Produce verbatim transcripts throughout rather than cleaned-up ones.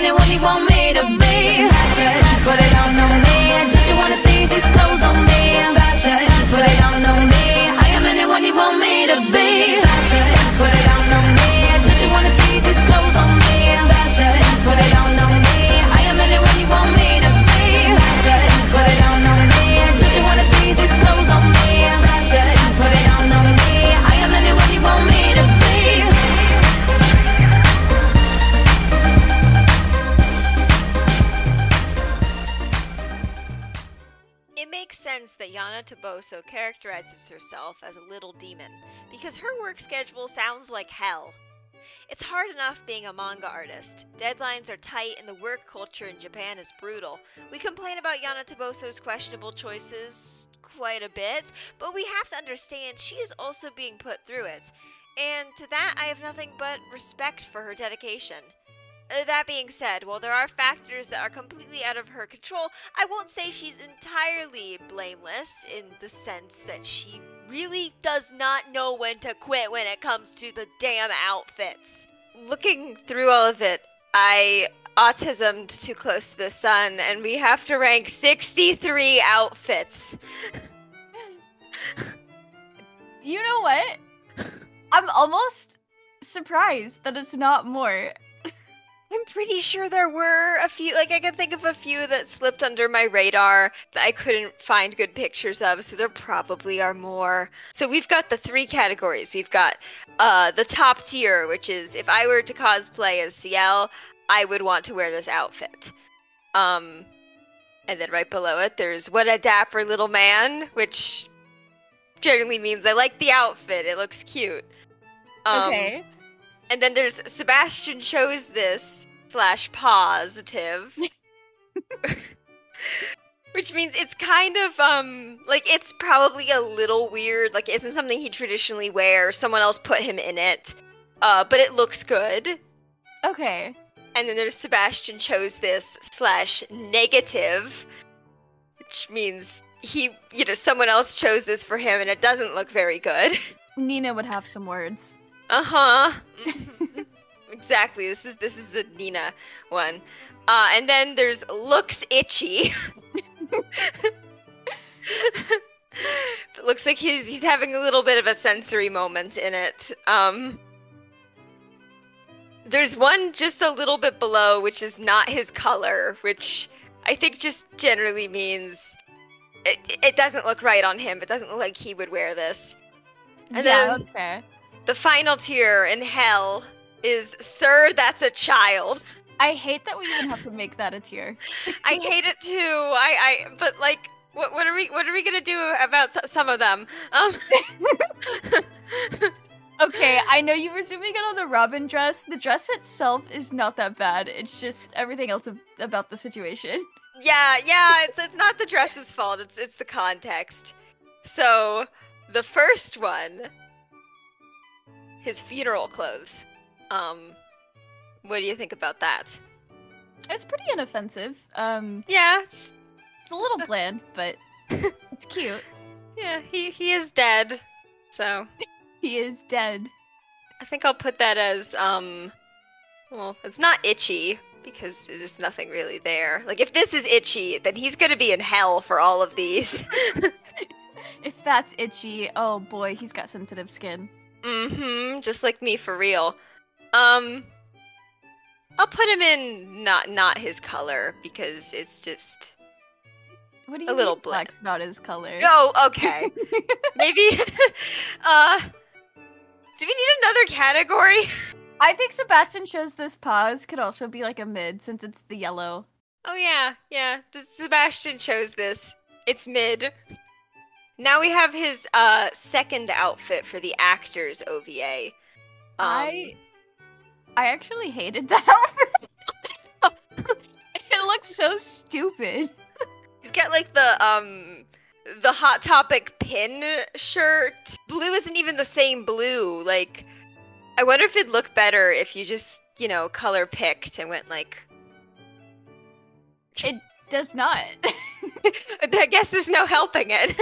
it when he want me to be. Fashion, but they don't know me. Did you wanna see these clothes on me? Fashion, but they don't know me. I am in it when he want me to be. Fashion, but they don't know me. Did you wanna see these clothes on me? Fashion, but they don't know me. I am in it when you want me to be. Fashion, but they don't know me. Did you wanna see these clothes on me? Fashion, but they don't know me. I am in it when you want me to be. It makes sense that Yana Toboso characterizes herself as a little demon, because her work schedule sounds like hell. It's hard enough being a manga artist. Deadlines are tight and the work culture in Japan is brutal. We complain about Yana Toboso's questionable choices quite a bit, but we have to understand she is also being put through it. And to that, I have nothing but respect for her dedication. Uh, that being said, while there are factors that are completely out of her control, I won't say she's entirely blameless in the sense that she really does not know when to quit when it comes to the damn outfits. Looking through all of it, I autismed too close to the sun, and we have to rank sixty-three outfits. You know what? I'm almost surprised that it's not more. I'm pretty sure there were a few, like I can think of a few that slipped under my radar that I couldn't find good pictures of, so there probably are more. So we've got the three categories. We've got uh, the top tier, which is if I were to cosplay as C I E L, I would want to wear this outfit. Um, and then right below it, there's What a Dapper Little Man, which generally means I like the outfit, it looks cute. Um, Okay. And then there's Sebastian Chose This slash positive. Which means it's kind of, um, like, it's probably a little weird. Like, it isn't something he traditionally wears. Someone else put him in it. Uh, but it looks good. Okay. And then there's Sebastian Chose This slash negative. Which means he, you know, someone else chose this for him and it doesn't look very good. Nina would have some words. Uh-huh. Mm-hmm. Exactly. This is this is the Nina one. Uh, and then there's Looks Itchy. It looks like he's he's having a little bit of a sensory moment in it. Um, there's one just a little bit below, which is not his color, which I think just generally means it, it doesn't look right on him. It doesn't look like he would wear this. And yeah, then that's fair. the final tier in hell is Sir, That's a Child. I hate that we even have to make that a tier. I hate it too. I, I, but like, what, what are we, what are we gonna do about s- some of them? Um. Okay, I know you were zooming in on the Robin dress. The dress itself is not that bad. It's just everything else ab- about the situation. Yeah, yeah. It's it's not the dress's fault. It's it's the context. So, the first one, his funeral clothes. Um, what do you think about that? It's pretty inoffensive. Um, Yeah, it's, it's a little bland, but it's cute. yeah. He he is dead. So. He is dead. I think I'll put that as, um, well, it's not itchy, because there's nothing really there. Like, if this is itchy, then he's gonna be in hell for all of these. If that's itchy, oh boy, he's got sensitive skin. Mm-hmm, just like me, for real. Um, I'll put him in not not his color, because it's just What do you a little mean bland. black's not his color? Oh, okay. Maybe, uh, do we need another category? I think Sebastian Chose This pause could also be like a mid, since it's the yellow. Oh yeah, yeah. The Sebastian chose this. It's mid. Now we have his uh second outfit for the actor's O V A. Um, I I actually hated that outfit. It looks so stupid. He's got like the um the Hot Topic pin shirt. Blue isn't even the same blue. Like, I wonder if it'd look better if you just, you know, color picked and went like. It does not. I guess there's no helping it.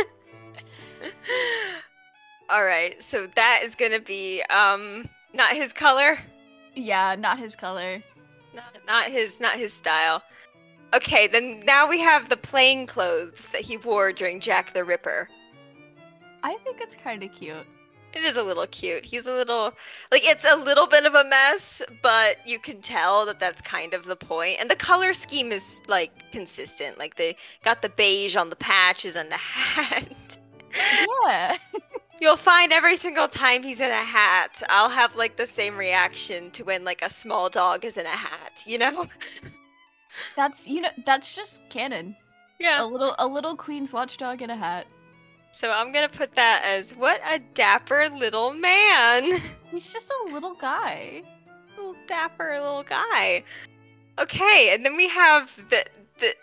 Alright, so that is gonna be, um, not his color? Yeah, not his color. Not, not his, not his style. Okay, then now we have the plain clothes that he wore during Jack the Ripper. I think it's kind of cute. It is a little cute. He's a little, like, it's a little bit of a mess, but you can tell that that's kind of the point. And the color scheme is, like, consistent. Like, they got the beige on the patches and the hat. Yeah. You'll find every single time he's in a hat, I'll have, like, the same reaction to when, like, a small dog is in a hat, you know? That's, you know, that's just canon. Yeah. A little, a little Queen's watchdog in a hat. So I'm gonna put that as, what a dapper little man. He's just a little guy. Little dapper little guy. Okay, and then we have the the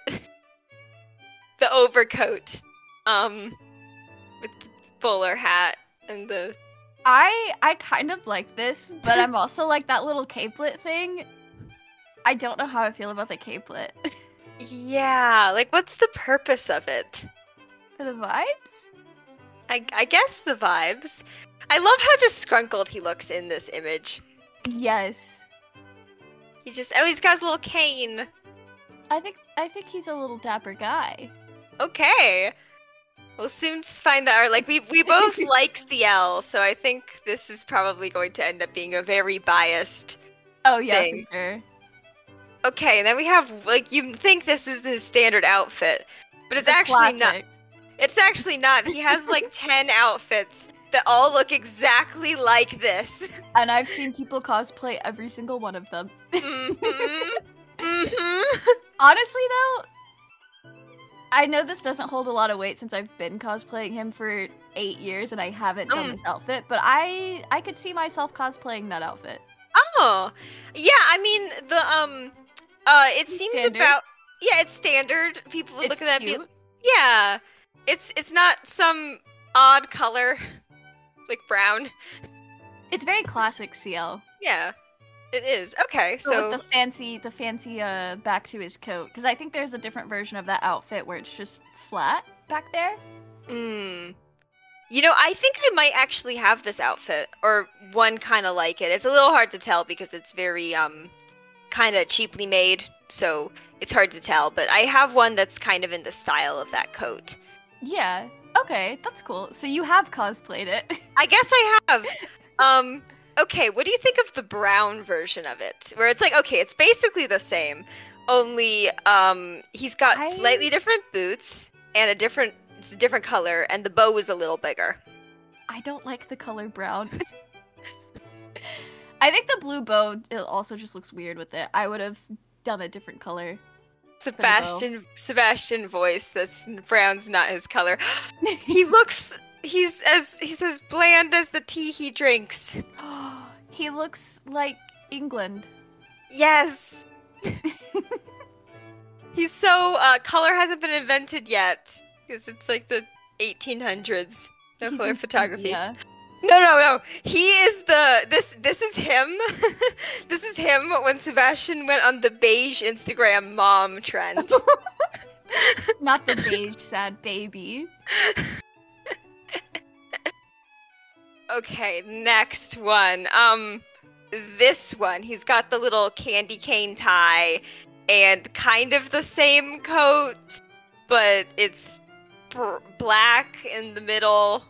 the overcoat, um, with the bowler hat and the. I I kind of like this, but I'm also like that little capelet thing. I don't know how I feel about the capelet. Yeah, like what's the purpose of it? For the vibes? I, I guess the vibes. I love how disgruntled he looks in this image. Yes. He just, oh, he's got his little cane. I think I think he's a little dapper guy. Okay. We'll soon find out. Like, we, we both like C L, so I think this is probably going to end up being a very biased Oh yeah, thing. for sure. Okay, and then we have, like, you think this is his standard outfit, but it's The actually not. classic. It's actually not. He has like ten outfits that all look exactly like this. And I've seen people cosplay every single one of them. Mm-hmm. Mm-hmm. Honestly, though, I know this doesn't hold a lot of weight since I've been cosplaying him for eight years and I haven't done Mm. this outfit, but I I could see myself cosplaying that outfit. Oh, yeah. I mean, the um, uh, it seems Standard. about yeah, it's standard. People would It's look at that. and be- cute. Yeah, it's it's not some odd color, like brown. It's very classic C L. Yeah, it is. Okay, So so with the fancy, the fancy uh back to his coat, because I think there's a different version of that outfit where it's just flat back there. Mm. You know, I think I might actually have this outfit, or one kind of like it. It's a little hard to tell because it's very, um, kind of cheaply made, so it's hard to tell. But I have one that's kind of in the style of that coat. Yeah. Okay, that's cool. So you have cosplayed it. I guess I have. Um, okay, what do you think of the brown version of it? Where it's like, okay, it's basically the same, only, um, he's got I- slightly different boots and a different... It's a different color, and the bow is a little bigger. I don't like the color brown. I think the blue bow it also just looks weird with it. I would have done a different color. Sebastian, Sebastian voice. That's brown's not his color. He looks. He's as he's as bland as the tea he drinks. He looks like England. Yes. He's so uh, color hasn't been invented yet because it's like the eighteen hundreds. No He's color in photography. India. No, no, no. He is the this. This is him. This is him when Sebastian went on the beige Instagram mom trend. Not the beige sad baby. Okay, next one. Um, this one. He's got the little candy cane tie and kind of the same coat, but it's br- black in the middle.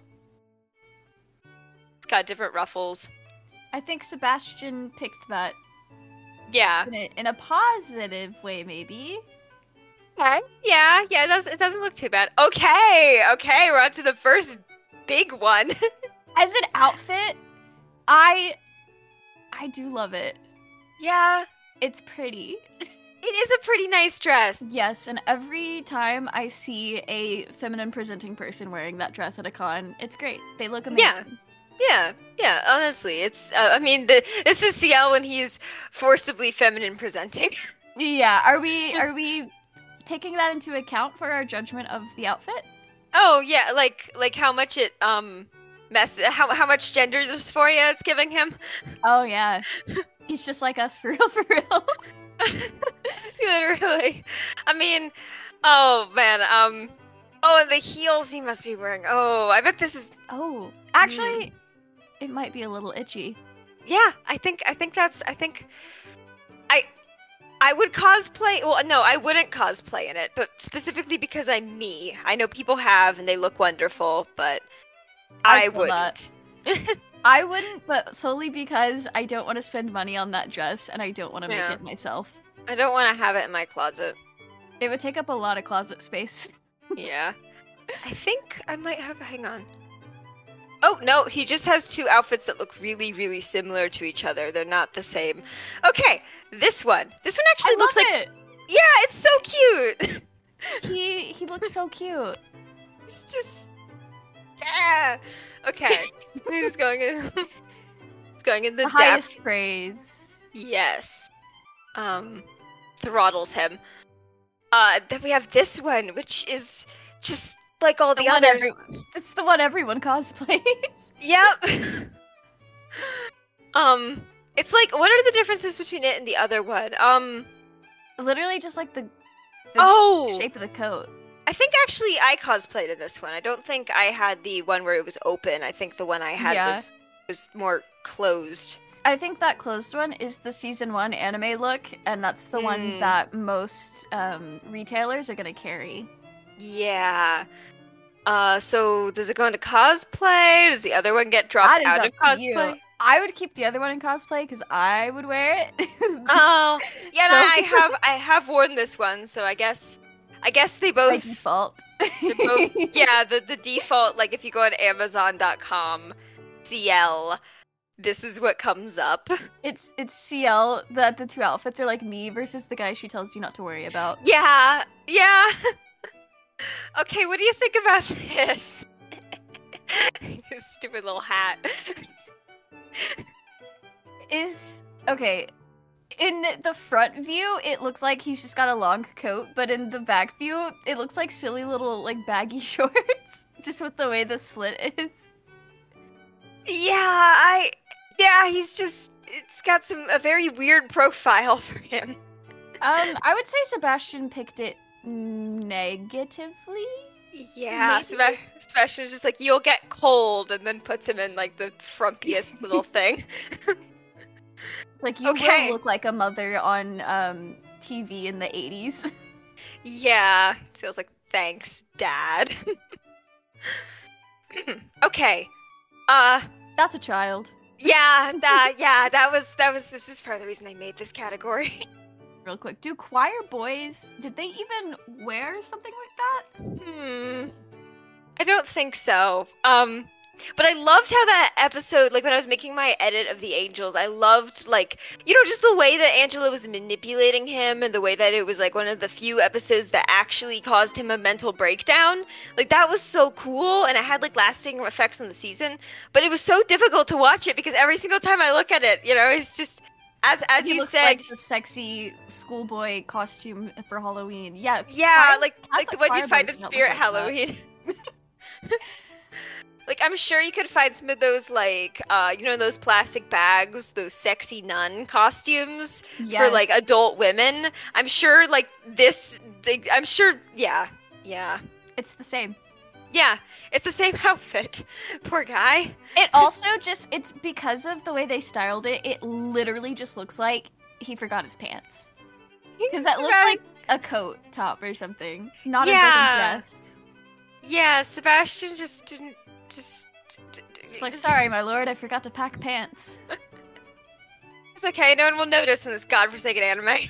It's got different ruffles. I think Sebastian picked that Yeah. in a, in a positive way, maybe. Okay. Yeah, yeah, it, does, it doesn't look too bad. Okay, okay, we're on to the first big one. As an outfit, I I do love it. Yeah, It's pretty. it is a pretty nice dress. Yes, and every time I see a feminine presenting person wearing that dress at a con, it's great. They look amazing. Yeah. Yeah, yeah, honestly, it's, uh, I mean, the, this is C L when he's forcibly feminine presenting. Yeah, are we are we taking that into account for our judgment of the outfit? Oh, yeah, like, like how much it, um, mess, how, how much gender dysphoria it's giving him. Oh yeah. He's just like us for real for real. Literally. I mean, oh, man, um, oh, and the heels he must be wearing. Oh, I bet this is, Oh. Actually, it might be a little itchy. yeah, I think, I think that's, I think, I, I would cosplay. Well, no, I wouldn't cosplay in it, but specifically because I'm me. I know people have and they look wonderful, but I, I wouldn't. I wouldn't, but solely because I don't want to spend money on that dress and I don't want to Yeah. make it myself. I don't want to have it in my closet. It would take up a lot of closet space. Yeah. I think I might have. Hang on. Oh, no, he just has two outfits that look really, really similar to each other. They're not the same. Okay, this one. This one actually I looks love like. it. Yeah, it's so cute. He he looks so cute. It's just. Yeah. Okay. He's going in. He's going in the, The depth. highest praise. Yes. Um, throttles him. Uh, then we have this one, which is just like all the, The one others. every- it's the one everyone cosplays. Yep. um, it's like, what are the differences between it and the other one? Um, Literally just like the, the oh, shape of the coat. I think actually I cosplayed in this one. I don't think I had the one where it was open. I think the one I had Yeah. was was more closed. I think that closed one is the season one anime look, and that's the Hmm. one that most um, retailers are gonna carry. Yeah. Uh, so does it go into cosplay? Does the other one get dropped That is out up of to cosplay? you. I would keep the other one in cosplay because I would wear it. Oh, yeah. So- no, I have I have worn this one, so I guess I guess they By both. default. They're both yeah, the the default. Like if you go on Amazon dot com, C I E L, this is what comes up. It's it's C L that the two outfits are like me versus the guy she tells you not to worry about. Yeah, yeah. Okay, what do you think about this? This stupid little hat. Is okay. In the front view, it looks like he's just got a long coat, but in the back view, it looks like silly little like baggy shorts, just with the way the slit is. Yeah, I. Yeah, he's just. It's got some a very weird profile for him. Um, I would say Sebastian picked it negatively. Yeah, Maybe? Seb- Sebastian's just like, you'll get cold, and then puts him in like the frumpiest little thing. Like you Okay. will look like a mother on um T V in the eighties. Yeah, so I was like, thanks, Dad. Okay, uh, That's a child. yeah, that, yeah, that was, that was, this is part of the reason I made this category. Real quick, do choir boys, did they even wear something like that? Hmm, I don't think so. Um, but I loved how that episode, like when I was making my edit of the Angels, I loved, like, you know, just the way that Angela was manipulating him and the way that it was, like, one of the few episodes that actually caused him a mental breakdown. Like, that was so cool, and it had, like, lasting effects on the season. But it was so difficult to watch it because every single time I look at it, you know, it's just, as as He you looks said, like the sexy schoolboy costume for Halloween. Yeah, yeah, choir- like I like the thought one you choir find boys at don't look Spirit like that. Halloween. Like, I'm sure you could find some of those, like, uh, you know, those plastic bags, those sexy nun costumes for, Yes. like, adult women. I'm sure, like, this, like, I'm sure, yeah, yeah. It's the same. Yeah, it's the same outfit. Poor guy. It also just, it's because of the way they styled it, it literally just looks like he forgot his pants. Because that looks Sebast- like a coat top or something, not Yeah. a button dress. Yeah, Sebastian just didn't, just... d- d- It's like, sorry, my lord, I forgot to pack pants. It's okay, no one will notice in this godforsaken anime.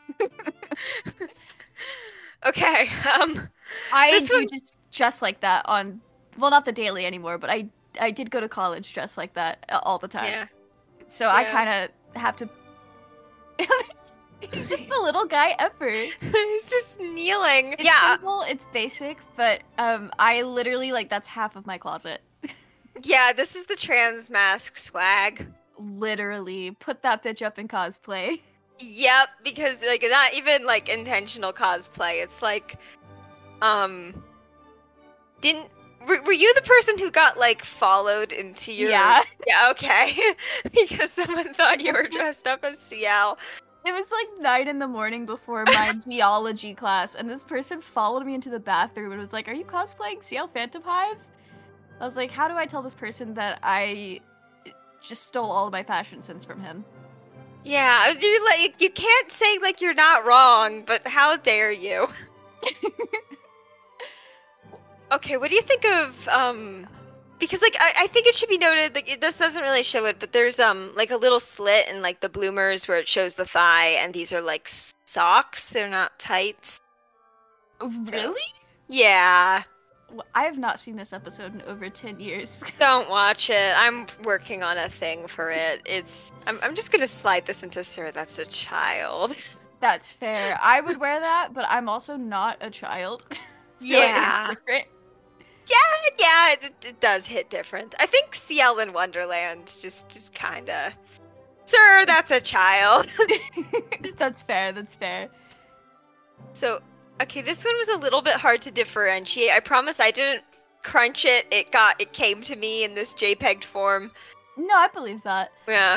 Okay, um... I This do one- just dress like that on, well, not the daily anymore, but I I did go to college dressed like that uh, all the time. Yeah. So I Yeah. kind of have to. He's just the little guy ever. He's just kneeling. It's yeah, simple, it's basic, but um, I literally like that's half of my closet. yeah, this is the trans mask swag. Literally, put that bitch up in cosplay. Yep, because like not even like intentional cosplay. It's like, um, didn't were, were you the person who got like followed into your? Yeah. Yeah. Okay. Because someone thought you were dressed up as C L. It was like nine in the morning before my geology class, and this person followed me into the bathroom and was like, "Are you cosplaying C I E L PHANTOMHIVE?" I was like, "How do I tell this person that I just stole all of my fashion sense from him?" Yeah, you're like, you can't say like you're not wrong, but how dare you? Okay, what do you think of um because like I, I think it should be noted, like it, this doesn't really show it, but there's um like a little slit in like the bloomers where it shows the thigh, and these are like socks, they're not tights. Really? Yeah. Well, I have not seen this episode in over ten years. Don't watch it. I'm working on a thing for it. It's I'm I'm just gonna slide this into Sir That's a Child. That's fair. I would wear that, but I'm also not a child. So Yeah. it's different. Yeah, yeah, it, it does hit different. I think C I E L in Wonderland just is kind of, Sir, that's a child. That's fair, that's fair. So, okay, this one was a little bit hard to differentiate. I promise I didn't crunch it. It got, it came to me in this JPEG form. No, I believe that. Yeah.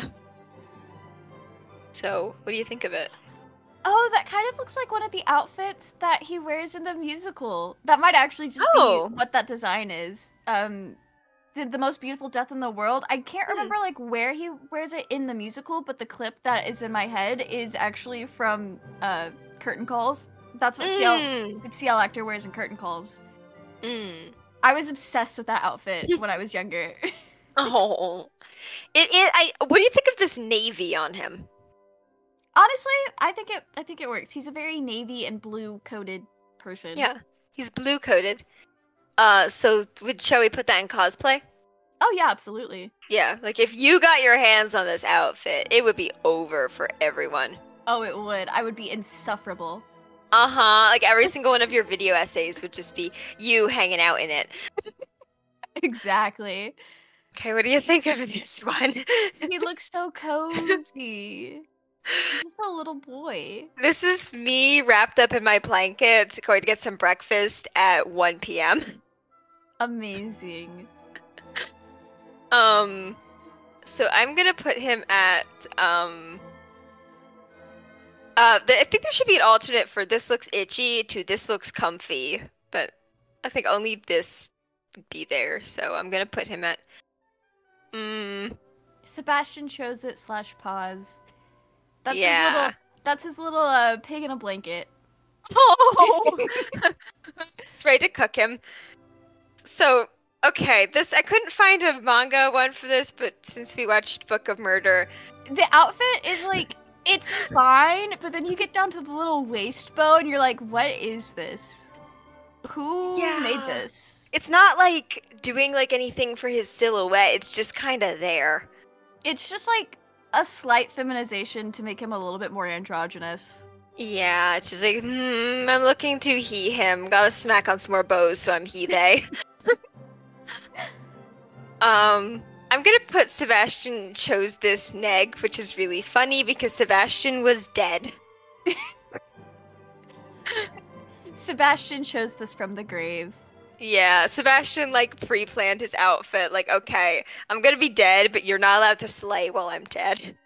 So, what do you think of it? Oh, that kind of looks like one of the outfits that he wears in the musical. That might actually just Oh. be what that design is. Um, the, the Most Beautiful Death in the World. I can't remember like where he wears it in the musical, but the clip that is in my head is actually from uh, Curtain Calls. That's what C I E L, Mm. the C I E L actor wears in Curtain Calls. Mm. I was obsessed with that outfit when I was younger. Oh. It, it, I, what do you think of this navy on him? Honestly, I think it. I think it works. He's a very navy and blue coated person. Yeah, he's blue coated. Uh, so would, shall we put that in cosplay? Oh yeah, absolutely. Yeah, like if you got your hands on this outfit, it would be over for everyone. Oh, it would. I would be insufferable. Uh-huh, like every single one of your video essays would just be you hanging out in it. Exactly. Okay, what do you think of this one? He looks so cozy. He's just a little boy. This is me wrapped up in my blanket, going to get some breakfast at one p m Amazing. Um, so I'm gonna put him at, um... Uh, the, I think there should be an alternate for this looks itchy to this looks comfy, but I think only this would be there, so I'm gonna put him at... Mm, Sebastian chose it slash pause. That's his Yeah. little. That's his little uh, pig in a blanket. oh! It's ready to cook him. So, okay, this I couldn't find a manga one for this, but since we watched Book of Murder... The outfit is like, it's fine, but then you get down to the little waist bow and you're like, what is this? Who Yeah. made this? It's not like doing like anything for his silhouette, it's just kind of there. It's just like a slight feminization to make him a little bit more androgynous. Yeah, it's just like, hmm, I'm looking to he him. Gotta smack on some more bows so I'm he they. um, I'm gonna put Sebastian chose this neg, which is really funny because Sebastian was dead. Sebastian chose this from the grave. Yeah, Sebastian like pre-planned his outfit. Like, okay, I'm gonna be dead, but you're not allowed to slay while I'm dead.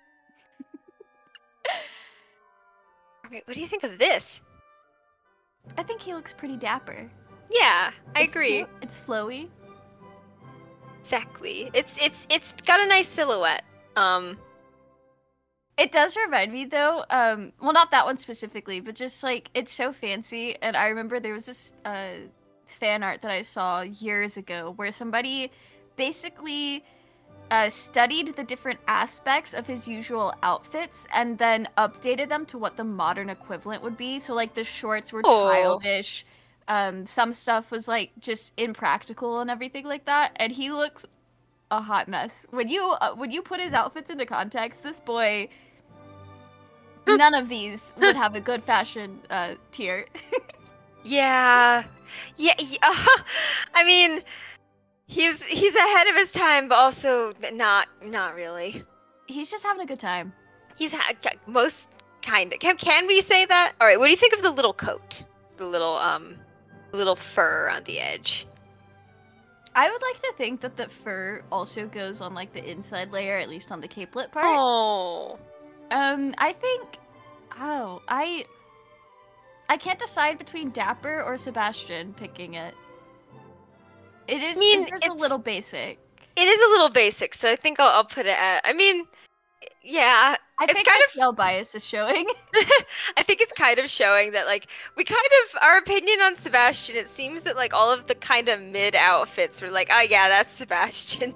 Okay, what do you think of this? I think he looks pretty dapper. Yeah, I It's agree. cute, It's flowy. Exactly. It's it's it's got a nice silhouette. Um, It does remind me though, um, well not that one specifically, but just like it's so fancy. And I remember there was this uh, fan art that I saw years ago where somebody basically uh, studied the different aspects of his usual outfits and then updated them to what the modern equivalent would be. So like the shorts were Aw. childish, um, some stuff was like just impractical and everything like that. And he looks a hot mess. When you uh, when you put his outfits into context, this boy. None of these would have a good fashion uh, tier. yeah, yeah. yeah. I mean, he's he's ahead of his time, but also not not really. He's just having a good time. He's ha- most kind of. Can can we say that? All right. What do you think of the little coat? The little um, little fur on the edge. I would like to think that the fur also goes on like the inside layer, at least on the capelet part. Oh. Um, I think. Oh, I. I can't decide between Dapper or Sebastian picking it. It is. I mean, it is a it's- little basic. It is a little basic, so I think I'll, I'll put it at. I mean, yeah, I it's think kind the of scale bias is showing. I think it's kind of showing that, like, we kind of, our opinion on Sebastian, it seems that, like, all of the kind of mid outfits were like, oh yeah, that's Sebastian.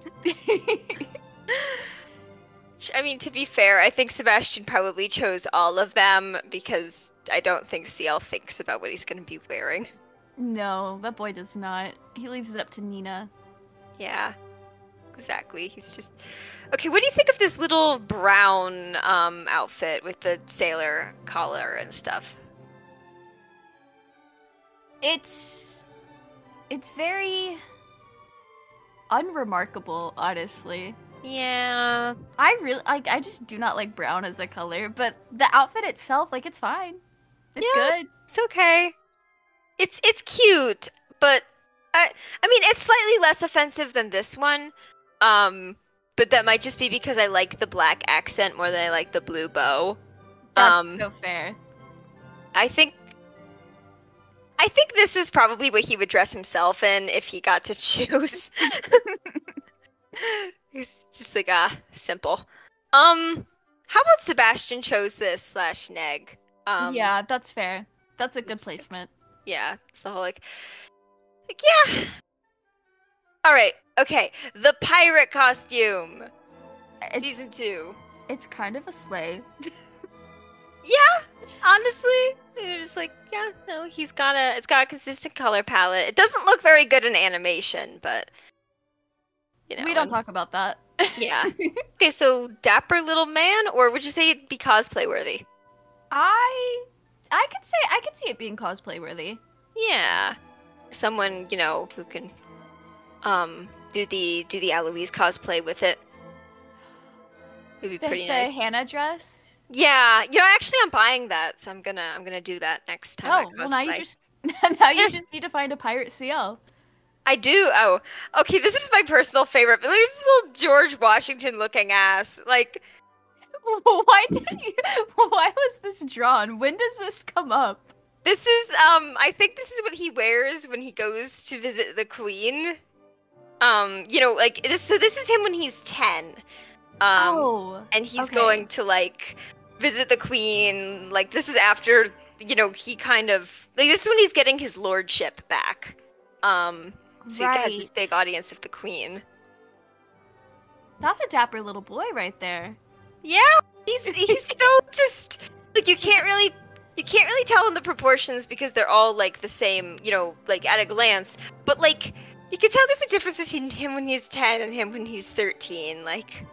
I mean, to be fair, I think Sebastian probably chose all of them because I don't think C L thinks about what he's going to be wearing. No, that boy does not. He leaves it up to Nina. Yeah, exactly. He's just... Okay, what do you think of this little brown um, outfit with the sailor collar and stuff? It's... It's very... unremarkable, honestly. Yeah. I really... Like, I just do not like brown as a color, but the outfit itself, like, it's fine. It's Yeah, good. It's okay. It's it's cute, but I I mean it's slightly less offensive than this one. Um, but that might just be because I like the black accent more than I like the blue bow. That's um, so fair. I think I think this is probably what he would dress himself in if he got to choose. It's just like ah, simple. Um, how about Sebastian chose this slash Neg? Um, Yeah, that's fair. That's a good placement. Yeah, it's the whole like, like yeah. All right, okay. The pirate costume, It's, season two. it's kind of a sleigh. Yeah, honestly, you're just like, yeah, no, he's got a, it's got a consistent color palette. It doesn't look very good in animation, but you know, we don't and- talk about that. Yeah. Okay, so dapper little man, or would you say it'd be cosplay worthy? I I could say I could see it being cosplay worthy. Yeah, someone you know who can um do the do the Eloise cosplay with it. It'd be The, pretty the nice. Hannah dress. Yeah, you know, actually, I'm buying that, so I'm gonna I'm gonna do that next time. I Oh, well now you cosplay. just now you just need to find a pirate C L. I do. Oh, okay. This is my personal favorite. But look at this little George Washington looking ass. Like, Why did you, why was this drawn? When does this come up? this is um. I think this is what he wears when he goes to visit the Queen. Um, you know, like this. So this is him when he's ten. Um, oh, and he's okay. going to like visit the Queen. Like this is after you know he kind of like this is when he's getting his lordship back. Um. So he has this Right. big audience of the Queen. That's a dapper little boy right there. Yeah, he's he's so just like you can't really you can't really tell in the proportions because they're all like the same, you know, like at a glance. But like you can tell there's a difference between him when he's ten and him when he's thirteen. Like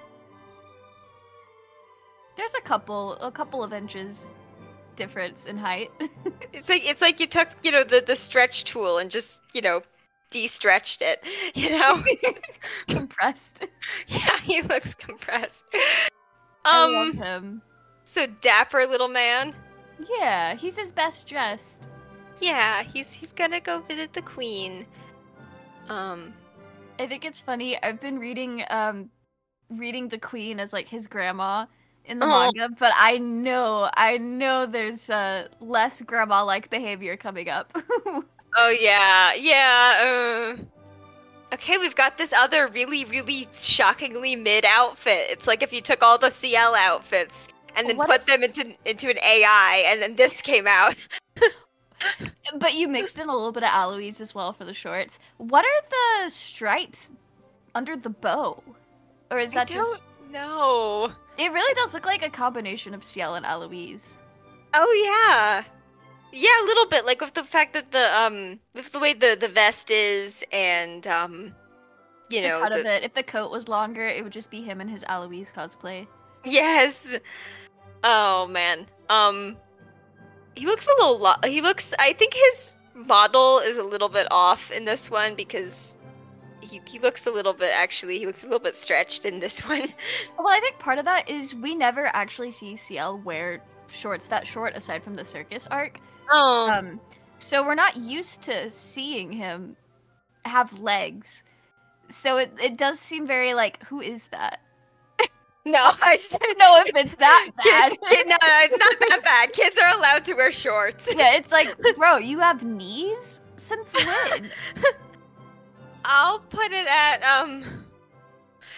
There's a couple a couple of inches difference in height. it's like it's like you took you know the the stretch tool and just you know de-stretched it. You know, Compressed. yeah, he looks compressed. I Um, love him. so dapper little man. Yeah, he's his best dressed. Yeah, he's he's gonna go visit the Queen. Um, I think it's funny. I've been reading um reading the Queen as like his grandma in the Oh. manga, but I know I know there's uh less grandma like behavior coming up. oh yeah, yeah. Uh... Okay, we've got this other really, really shockingly mid outfit. It's like if you took all the C L outfits and then What put if them s- into into an A I, and then this came out. But you mixed in a little bit of Aloise as well for the shorts. What are the stripes under the bow? Or is that I just don't know. It really does look like a combination of C L and Aloise. Oh yeah, yeah, a little bit. Like with the fact that the um, with the way the the vest is, and um, you The know, cut the- of it. If the coat was longer, it would just be him and his Aloise cosplay. yes. Oh man. Um, he looks a little. Lo- he looks. I think his model is a little bit off in this one because he he looks a little bit. Actually, he looks a little bit stretched in this one. Well, I think part of that is we never actually see C L wear shorts that short aside from the circus arc. Oh. Um, so we're not used to seeing him have legs. So it, it does seem very like, who is that? no, I just, I don't know if it's that bad. Kid, kid, no, no, it's not that bad. Kids are allowed to wear shorts. Yeah, it's like, bro, you have knees? Since when? I'll put it at um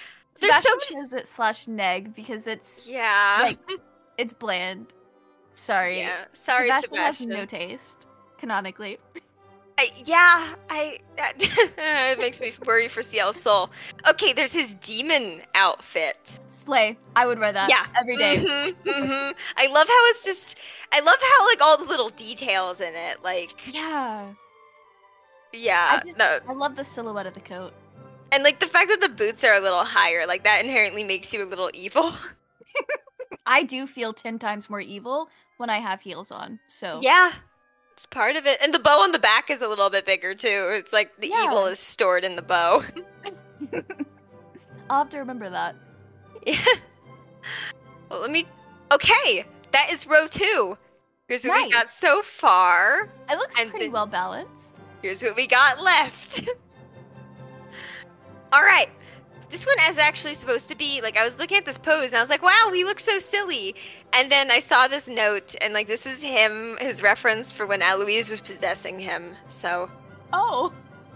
There's so Sebastian many... chose it slash neg because it's Yeah. like it's bland. Sorry. Yeah. Sorry, Sebastian, Sebastian. has no taste, canonically. I, yeah, I. It makes me worry for C I E L Soul. Okay, there's his demon outfit. Slay. I would wear that. Yeah, every day. Mm-hmm, mm-hmm. I love how it's just. I love how like all the little details in it. Like. Yeah. Yeah. I just, no. I love the silhouette of the coat. And like the fact that the boots are a little higher, like that inherently makes you a little evil. I do feel ten times more evil when I have heels on. So yeah. It's part of it. And the bow on the back is a little bit bigger, too. It's like the Yeah. evil is stored in the bow. I'll have to remember that. Yeah. Well, let me... Okay! That is row two. Here's what we got Nice. so far. It looks And pretty then- well balanced. Here's what we got left. Alright. This one is actually supposed to be, like, I was looking at this pose, and I was like, wow, he looks so silly. And then I saw this note, and, like, this is him, his reference for when Eloise was possessing him, so... Oh.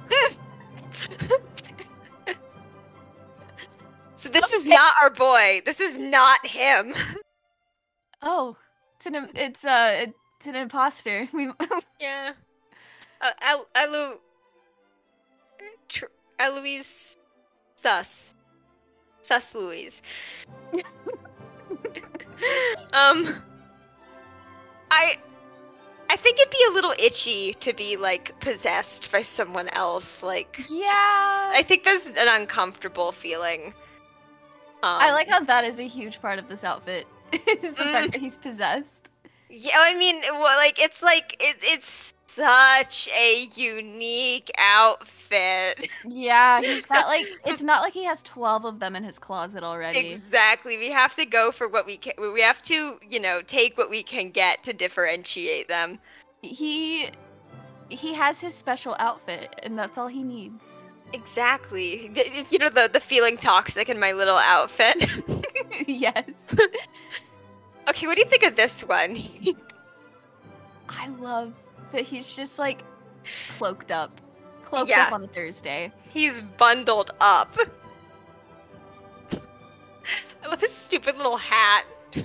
So this is not our boy. This is not him. Oh. It's an it's uh it's an imposter. We Yeah. Uh, El- Elo... Tr- Eloise... Sus. Sus Louise. um... I... I think it'd be a little itchy to be, like, possessed by someone else. Like, Yeah. I think that's an uncomfortable feeling. Um, I like how that is a huge part of this outfit. Is the Mm. fact that he's possessed. Yeah, I mean, well, like, it's like, it, it's such a unique outfit. Yeah, he's got like it's not like he has twelve of them in his closet already. Exactly. We have to go for what we can. We have to, you know, take what we can get to differentiate them. He he has his special outfit, and that's all he needs. Exactly. Y- You know, the, the feeling toxic in my little outfit. Yes. Okay, what do you think of this one? I love that he's just like cloaked up. Cloaked Yeah. up on a Thursday. He's bundled up. I love his stupid little hat.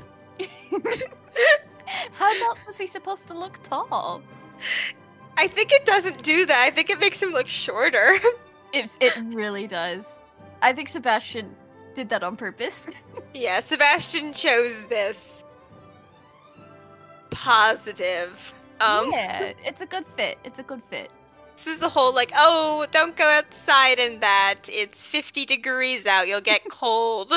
How else is he supposed to look tall? I think it doesn't do that. I think it makes him look shorter. It, it really does. I think Sebastian did that on purpose. Yeah, Sebastian chose this. Positive. Um, yeah, it's a good fit. It's a good fit. This is the whole like, oh, don't go outside in that. It's fifty degrees out. You'll get cold.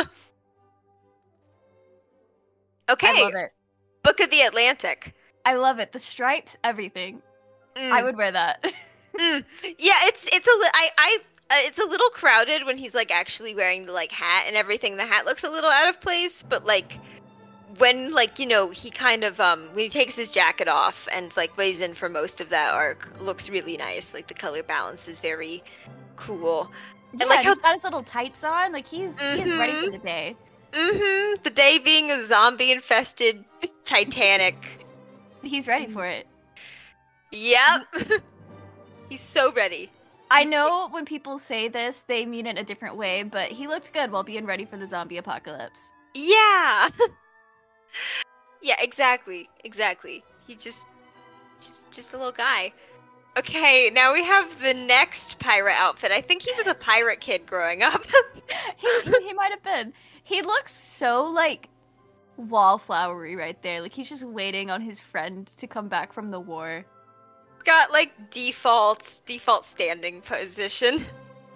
Okay. I love it. Book of the Atlantic. I love it. The stripes, everything. Mm. I would wear that. Mm. Yeah, it's it's a li- I I uh, it's a little crowded when he's like actually wearing the like hat and everything. The hat looks a little out of place, but like when like you know he kind of um when he takes his jacket off and like lays in for most of that arc, looks really nice. Like the color balance is very cool. Yeah, And like he's how got his little tights on. Like he's he is ready for Mhm. the day. mm-hmm the day being a zombie infested Titanic. He's ready for it. Yep. He's so ready. I He's- know when people say this, they mean it a different way, but he looked good while being ready for the zombie apocalypse. Yeah. Yeah, exactly. Exactly. He just just just a little guy. Okay, now we have the next pirate outfit. I think he was a pirate kid growing up. he he, he might have been. He looks so like wallflowery right there. Like he's just waiting on his friend to come back from the war. Got like default default standing position.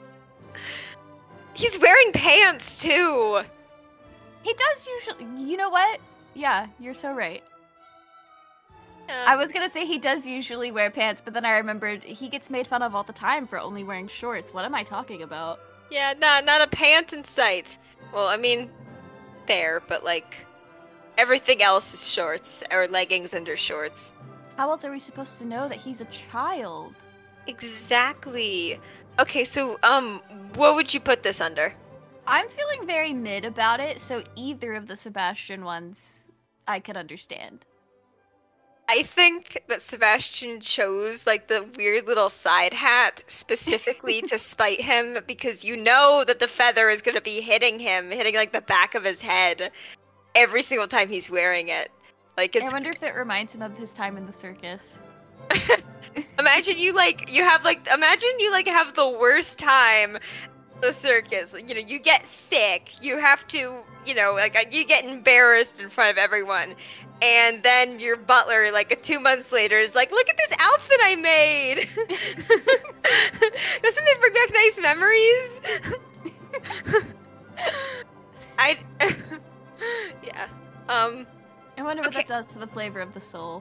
He's wearing pants too. He does usually. You know what? Yeah, you're so right. Yeah. I was gonna say he does usually wear pants, but then I remembered he gets made fun of all the time for only wearing shorts. What am I talking about? Yeah, not not a pant in sight. Well, I mean, there, but like everything else is shorts or leggings under shorts. How else are we supposed to know that he's a child? Exactly. Okay, so um, what would you put this under? I'm feeling very mid about it, so either of the Sebastian ones I could understand. I think that Sebastian chose like the weird little side hat specifically to spite him because you know that the feather is going to be hitting him, hitting like the back of his head every single time he's wearing it. Like it's I wonder if it reminds him of his time in the circus. Imagine you like you have like imagine you like have the worst time at the circus. Like, you know, you get sick, you have to, you know, like you get embarrassed in front of everyone. And then your butler, like two months later, is like, "Look at this outfit I made." Doesn't it bring back nice memories? I, yeah. Um. I wonder what okay. that does to the flavor of the soul.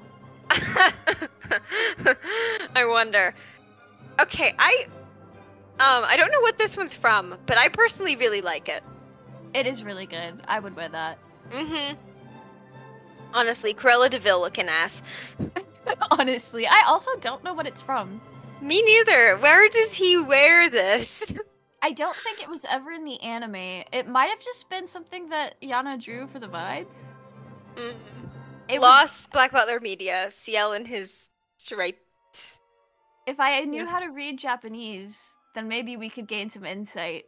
I wonder. Okay, I, um, I don't know what this one's from, but I personally really like it. It is really good. I would wear that. Mm-hmm. Honestly, Cruella de Vil looking ass. Honestly, I also don't know what it's from. Me neither. Where does he wear this? I don't think it was ever in the anime. It might have just been something that Yana drew for the vibes. Mm. It Lost would... Black Butler Media. C I E L and his striped. If I knew yeah. how to read Japanese, then maybe we could gain some insight.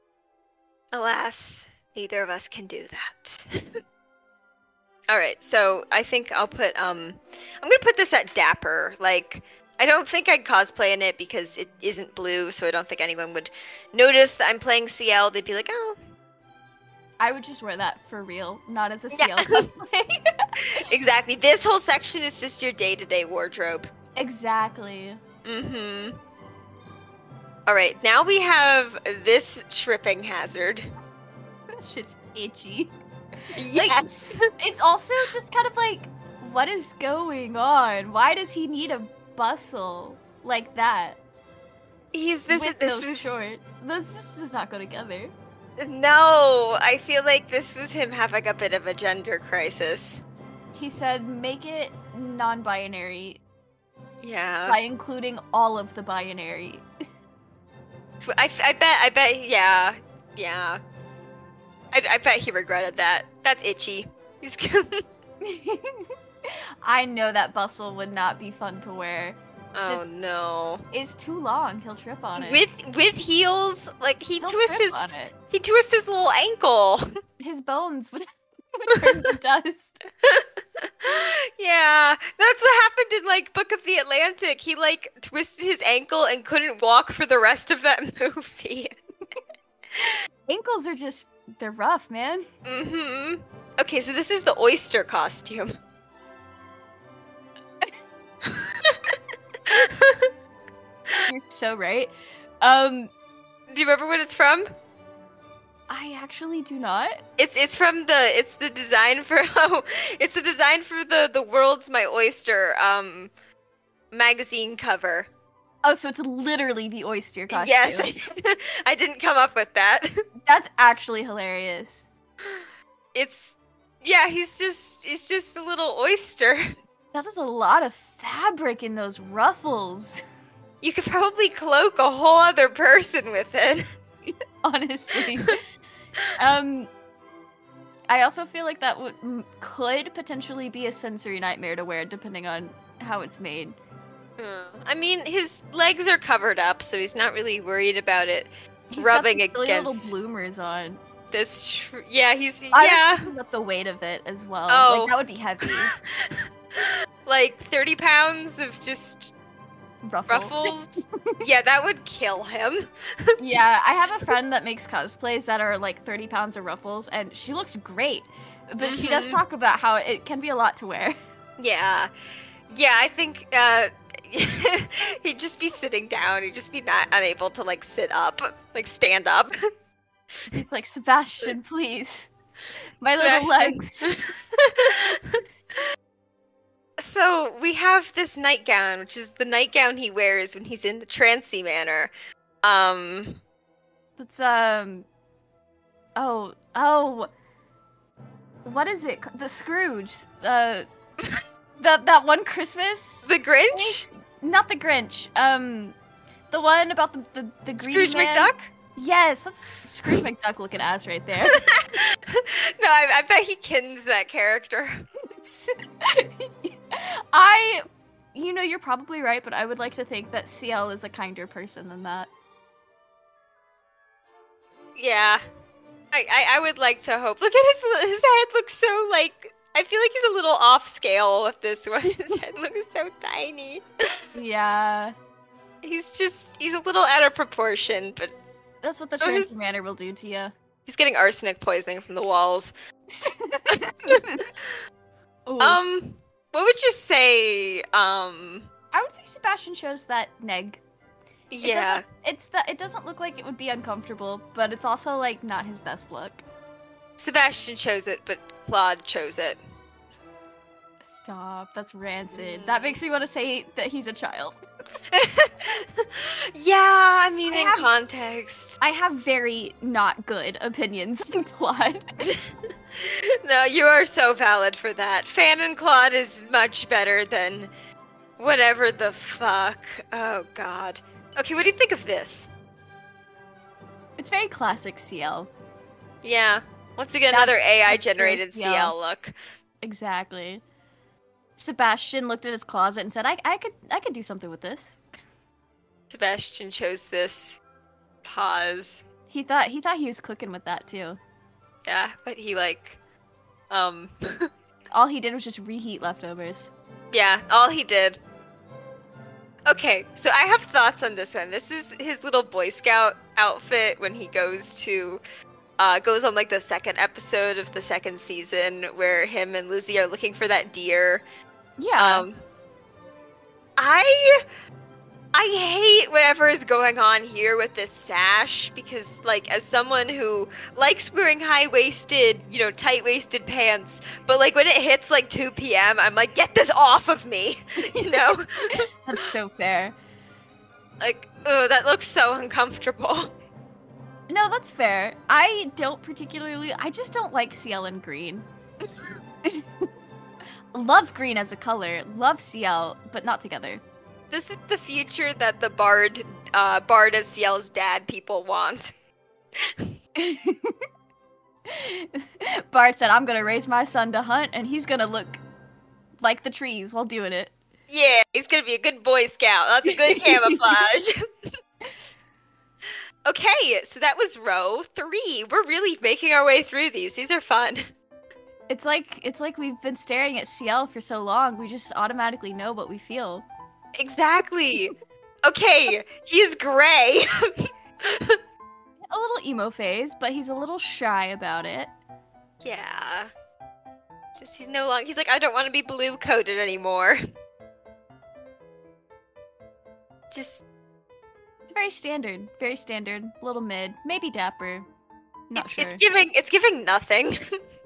Alas, neither of us can do that. Alright, so I think I'll put, um, I'm gonna put this at Dapper. Like, I don't think I'd cosplay in it because it isn't blue, so I don't think anyone would notice that I'm playing C I E L. They'd be like, oh. I would just wear that for real, not as a C I E L yeah. cosplay. Exactly. This whole section is just your day-to-day wardrobe. Exactly. Mm-hmm. Alright, now we have this tripping hazard. Shit's itchy. Yes! Like, it's also just kind of like, what is going on? Why does he need a bustle like that? He's this With this those was shorts. This, this does not go together. No, I feel like this was him having a bit of a gender crisis. He said, make it non-binary. Yeah. By including all of the binary. I, I bet, I bet, yeah, yeah. I, I bet he regretted that. That's itchy. He's I know that bustle would not be fun to wear. Oh Just, no. It's too long. He'll trip on it. With with heels, like he He'll twist trip his on it. he twist his little ankle. His bones would, would turn to dust. Yeah, that's what happened in like Book of the Atlantic. He like twisted his ankle and couldn't walk for the rest of that movie. Ankles are just, they're rough, man. Mm-hmm. Okay, so this is the oyster costume. You're so right. Um, Do you remember what it's from? I actually do not. It's it's from the it's the design for oh it's the design for the the World's My Oyster um magazine cover. Oh, so it's literally the oyster costume. Yes, I, I didn't come up with that. That's actually hilarious. It's yeah, he's just he's just a little oyster. That is a lot of fabric in those ruffles. You could probably cloak a whole other person with it. Honestly. um, I also feel like that would m- could potentially be a sensory nightmare to wear, depending on how it's made. Uh, I mean, his legs are covered up, so he's not really worried about it He's rubbing got these silly against. little bloomers on. That's true. Yeah, he's I yeah. was thinking about the weight of it as well. Oh. Like that would be heavy. Like thirty pounds of just Ruffle. ruffles. Yeah, that would kill him. Yeah, I have a friend that makes cosplays that are like thirty pounds of ruffles, and she looks great. But mm-hmm. she does talk about how it can be a lot to wear. Yeah. Yeah, I think uh, he'd just be sitting down. He'd just be not unable to like sit up, like stand up. He's like, Sebastian, please. My Sebastian. little legs. So we have this nightgown, which is the nightgown he wears when he's in the trancy manor. Um, It's, um... Oh, oh... What is it? The Scrooge. Uh... that, that one Christmas? The Grinch? Not the Grinch. Um... The one about the, the, the green Scrooge man. McDuck? Yes, that's Scrooge McDuck looking ass right there. No, I, I bet he kins that character. I, you know, you're probably right, but I would like to think that C L is a kinder person than that. Yeah. I, I, I would like to hope. Look at his his head looks so, like, I feel like he's a little off scale with this one. His head looks so tiny. Yeah. He's just, he's a little out of proportion, but... That's what the Oh, his- trans manner will do to you. He's getting arsenic poisoning from the walls. Ooh. Um, what would you say, um... I would say Sebastian shows that neg. It Yeah. doesn't- It's that it doesn't look like it would be uncomfortable, but it's also like not his best look. Sebastian chose it, but Claude chose it. Stop, that's rancid. That makes me want to say that he's a child. Yeah, I mean, I in have- context. I have very not good opinions on Claude. No, you are so valid for that. Fan and Claude is much better than whatever the fuck. Oh, God. Okay, what do you think of this? It's very classic C L. Yeah. Once again, That- another A that's I-generated very C L look. Exactly. Sebastian looked at his closet and said, I, I could I could do something with this. Sebastian chose this. Pause. He thought he thought he was cooking with that too. Yeah, but he, like... Um... All he did was just reheat leftovers. Yeah, all he did. Okay, so I have thoughts on this one. This is his little Boy Scout outfit when he goes to, uh, goes on like the second episode of the second season where him and Lizzie are looking for that deer. Yeah. Um, I, I hate whatever is going on here with this sash because, like, as someone who likes wearing high-waisted, you know, tight-waisted pants, but, like, when it hits, like, two p.m., I'm like, get this off of me, you know? That's so fair. Like, ugh, that looks so uncomfortable. No, that's fair. I don't particularly I just don't like C L in green. Love green as a color, love C L, but not together. This is the future that the Bard, uh, Bard as C L's dad people want. Bart said, I'm gonna raise my son to hunt, and he's gonna look like the trees while doing it. Yeah, he's gonna be a good Boy Scout. That's a good camouflage. Okay, so that was row three. We're really making our way through these. These are fun. It's like it's like we've been staring at C L for so long, we just automatically know what we feel. Exactly. Okay, he's gray. A little emo phase, but he's a little shy about it. Yeah. Just he's no longer. He's like, I don't want to be blue coated anymore. Just. It's very standard, very standard, a little mid, maybe dapper. Not It's, sure. it's giving. It's giving nothing.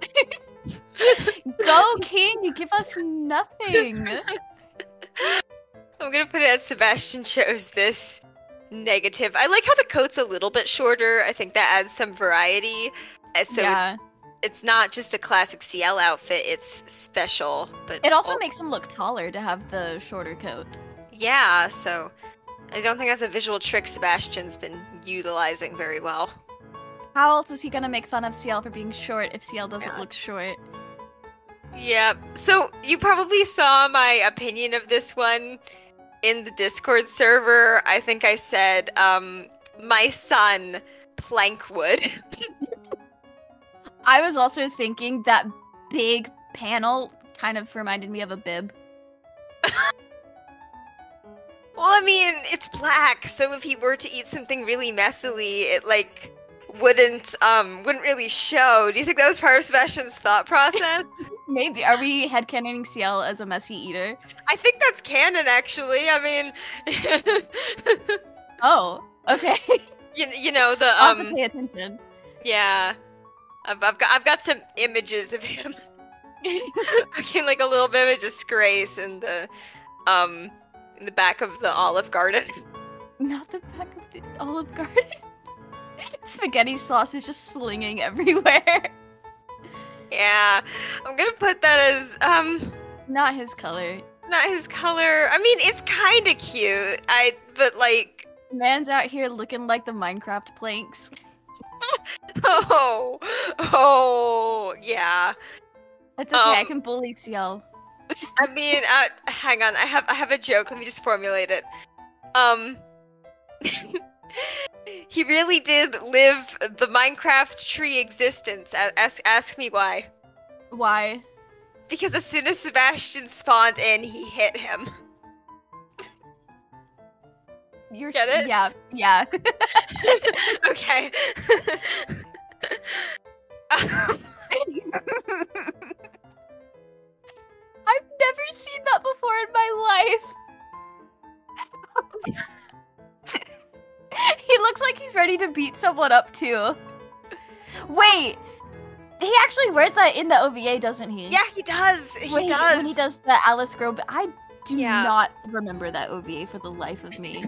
Go King, you give us nothing. I'm gonna put it as Sebastian chose this negative. I like how the coat's a little bit shorter. I think that adds some variety. Uh, So yeah. it's it's not just a classic C L outfit. It's special, but It also al- makes him look taller to have the shorter coat. yeah. So I don't think that's a visual trick Sebastian's been utilizing very well. How else is he gonna make fun of C L for being short if C L doesn't Yeah. look short? Yeah. So you probably saw my opinion of this one in the Discord server. I think I said, um, my son, Plankwood. I was also thinking that big panel kind of reminded me of a bib. Well, I mean, it's black, so if he were to eat something really messily, it, like, wouldn't, um, wouldn't really show. Do you think that was part of Sebastian's thought process? Maybe. Are we headcanoning C L as a messy eater? I think that's canon, actually. I mean, Oh, okay. you, you know, the, I'll have to um, pay attention. yeah. I've, I've got, I've got some images of him. Looking like a little bit of a disgrace in the, um, in the back of the Olive Garden. Not the back of the Olive Garden. Spaghetti sauce is just slinging everywhere. Yeah, I'm gonna put that as, um, Not his color. not his color. I mean, it's kind of cute. I, but like, Man's out here looking like the Minecraft planks. oh, oh, yeah. It's okay, I Um, can bully C L. I mean, uh, hang on. I have I have a joke. Let me just formulate it. Um, he really did live the Minecraft tree existence. A- Ask ask me why. Why? Because as soon as Sebastian spawned in, he hit him. You're Get it? Yeah, yeah. Okay. I've never seen that before in my life. He looks like he's ready to beat someone up too. Wait, he actually wears that in the O V A, doesn't he? Yeah, he does. He when does. He, when he does the Alice Grove, I do Yeah. not remember that O V A for the life of me.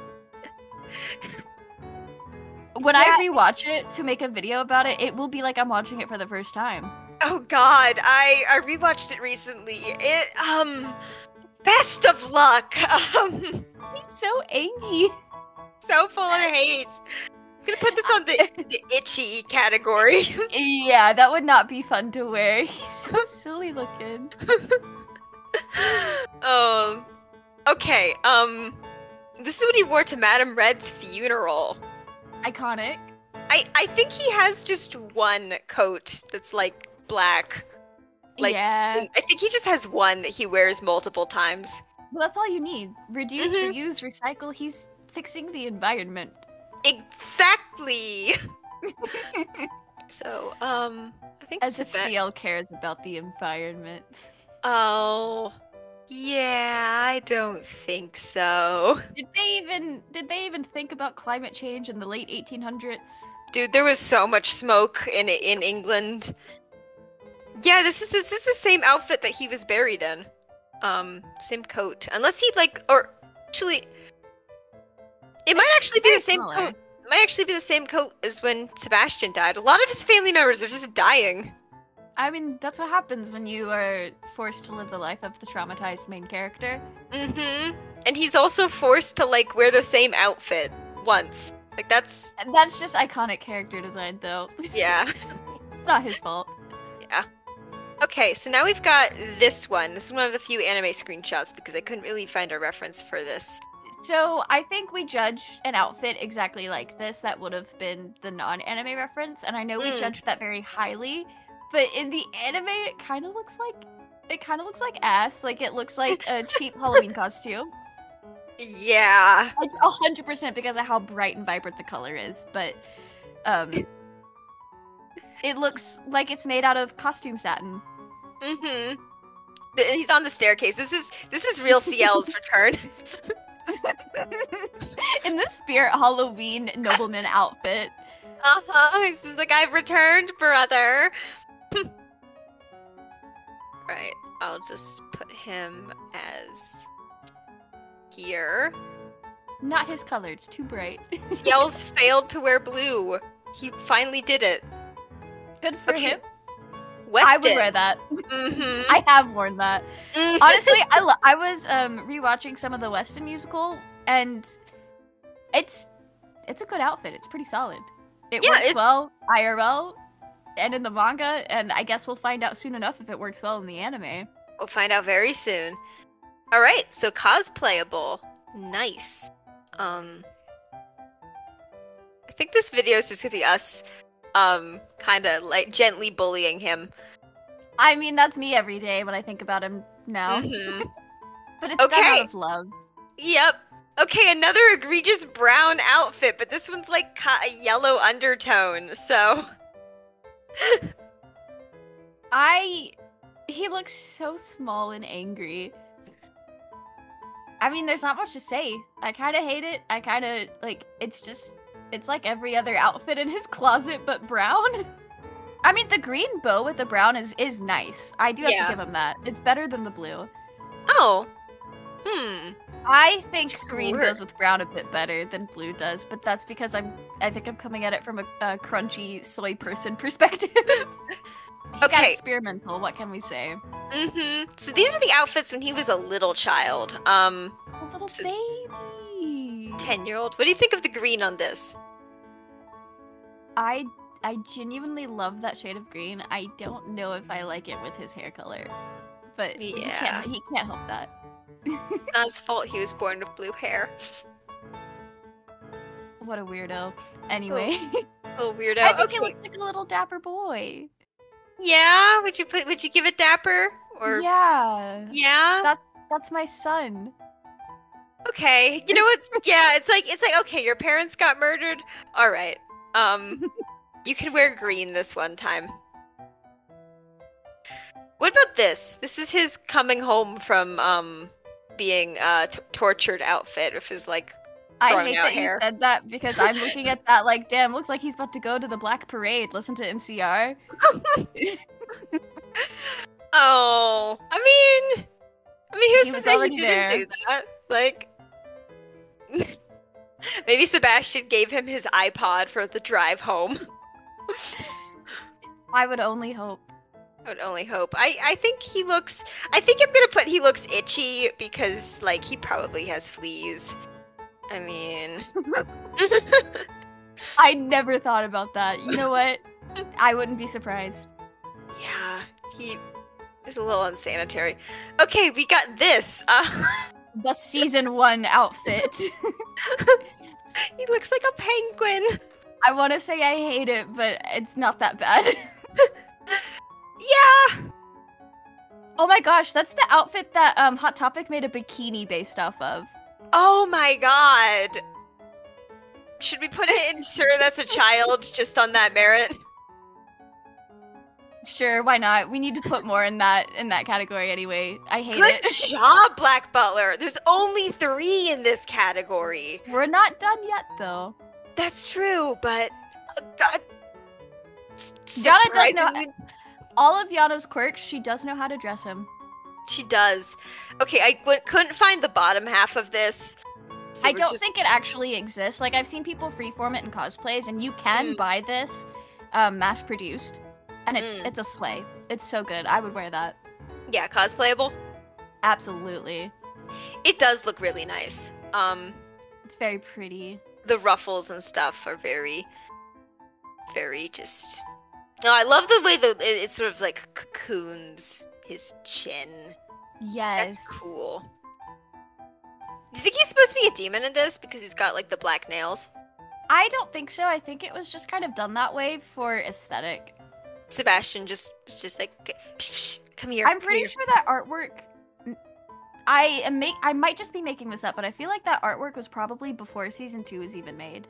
When Yeah, I rewatch it to make a video about it, it will be like I'm watching it for the first time. Oh God, I I rewatched it recently. It um, best of luck. Um, He's so angry. so full of hate. I'm gonna put this on the the itchy category. Yeah, that would not be fun to wear. He's so silly looking. um, okay. Um, this is what he wore to Madame Red's funeral. Iconic. I I think he has just one coat that's like black. Like, yeah. I think he just has one that he wears multiple times. Well, that's all you need. Reduce, Mhm. reuse, recycle. He's fixing the environment. Exactly. So, um, I think As if Seve- C I E L cares about the environment. Oh, yeah, I don't think so. Did they even did they even think about climate change in the late eighteen hundreds? Dude, there was so much smoke in in England. Yeah, this is this is the same outfit that he was buried in. Um, same coat. Unless he like or actually it might actually be the same similar. coat. It might actually be the same coat as when Sebastian died. A lot of his family members are just dying. I mean, that's what happens when you are forced to live the life of the traumatized main character. Mm-hmm. And he's also forced to like wear the same outfit once. Like that's And that's just iconic character design, though. yeah. It's not his fault. Yeah. Okay, so now we've got this one. This is one of the few anime screenshots because I couldn't really find a reference for this. So I think we judge an outfit exactly like this. That would have been the non-anime reference, and I know we Mm. judged that very highly. But in the anime, it kind of looks like it kind of looks like ass. Like it looks like a cheap Halloween costume. Yeah. It's a hundred percent because of how bright and vibrant the color is. But um, it looks like it's made out of costume satin. Mm-hmm. Th- He's on the staircase. This is this is real C L's return. In the spirit Halloween nobleman outfit. Uh-huh. This is like I've returned, brother. Right. I'll just put him as here. Not his color. It's too bright. C L's failed to wear blue. He finally did it. Good for Okay. him. Weston. I would wear that. Mm-hmm. I have worn that. Honestly, I lo- I was um rewatching some of the Weston musical, and it's it's a good outfit. It's pretty solid. It Yeah, works it's- well I R L and in the manga, and I guess we'll find out soon enough if it works well in the anime. We'll find out very soon. All right, so cosplayable. Nice. Um, I think this video is just gonna be us, um, kind of like gently bullying him. I mean, that's me every day when I think about him now. Mhm. But it's done Okay. out of love. Yep. Okay, another egregious brown outfit, but this one's like ca- a yellow undertone. So. I... He looks so small and angry. I mean, there's not much to say. I kind of hate it. I kind of, like, it's just... It's like every other outfit in his closet, but brown. I mean, the green bow with the brown is, is nice. I do have Yeah. to give him that. It's better than the blue. Oh. Hmm. I think Just green weird. goes with brown a bit better than blue does, but that's because I'm. I think I'm coming at it from a, a crunchy soy person perspective. He got Okay. experimental. What can we say? Mm-hmm. So these are the outfits when he was a little child. Um, A little So- baby. ten-year-old. What do you think of the green on this? I I genuinely love that shade of green. I don't know if I like it with his hair color, but he Yeah. can't. He can't help that. Not his fault he was born with blue hair. What a weirdo. Anyway, Little weirdo. I think okay. he looks like a little dapper boy. Yeah? Would you put would you give it dapper? Or Yeah. Yeah? That's that's my son. Okay. You know what's yeah, it's like it's like okay, your parents got murdered. Alright. Um you can wear green this one time. What about this? This is his coming home from um being uh t- tortured outfit with his like I growing hate out that hair. you said that because I'm looking at that like, damn, looks like he's about to go to the Black Parade. Listen to M C R. Oh, I mean, I mean, who's He to was say he already didn't there. do that? Like, maybe Sebastian gave him his iPod for the drive home. I would only hope. I would only hope. I, I think he looks. I think I'm gonna put he looks itchy because like he probably has fleas. I mean, I never thought about that. You know what? I wouldn't be surprised. yeah, he is a little unsanitary. Okay, we got this. Uh, The season one outfit. he looks like a penguin. I want to say I hate it, but it's not that bad. Yeah. Oh my gosh, that's the outfit that um, Hot Topic made a bikini based off of. Oh my god. Should we put it in sure that's a child just on that merit? Sure, why not? We need to put more in that in that category anyway. I hate Good it. job, Black Butler. There's only three in this category. We're not done yet, though. That's true, but uh, God, s- Yana does know- surprisingly- All of Yana's quirks, she does know how to dress him. She does. Okay, I w- couldn't find the bottom half of this. so I we're don't just- think it actually exists. Like, I've seen people freeform it in cosplays, and you can Mm. buy this um, mass-produced, and it's Mm. it's a sleigh. It's so good. I would wear that. Yeah, cosplayable. Absolutely. It does look really nice. Um, It's very pretty. the ruffles and stuff are very, very just. No, I love the way that it, it sort of like cocoons his chin. Yes. That's cool. Do you think he's supposed to be a demon in this because he's got like the black nails? I don't think so. I think it was just kind of done that way for aesthetic. Sebastian just is just like, psh, psh, come here. I'm come pretty here. sure that artwork. I am make. I might just be making this up, but I feel like that artwork was probably before season two was even made.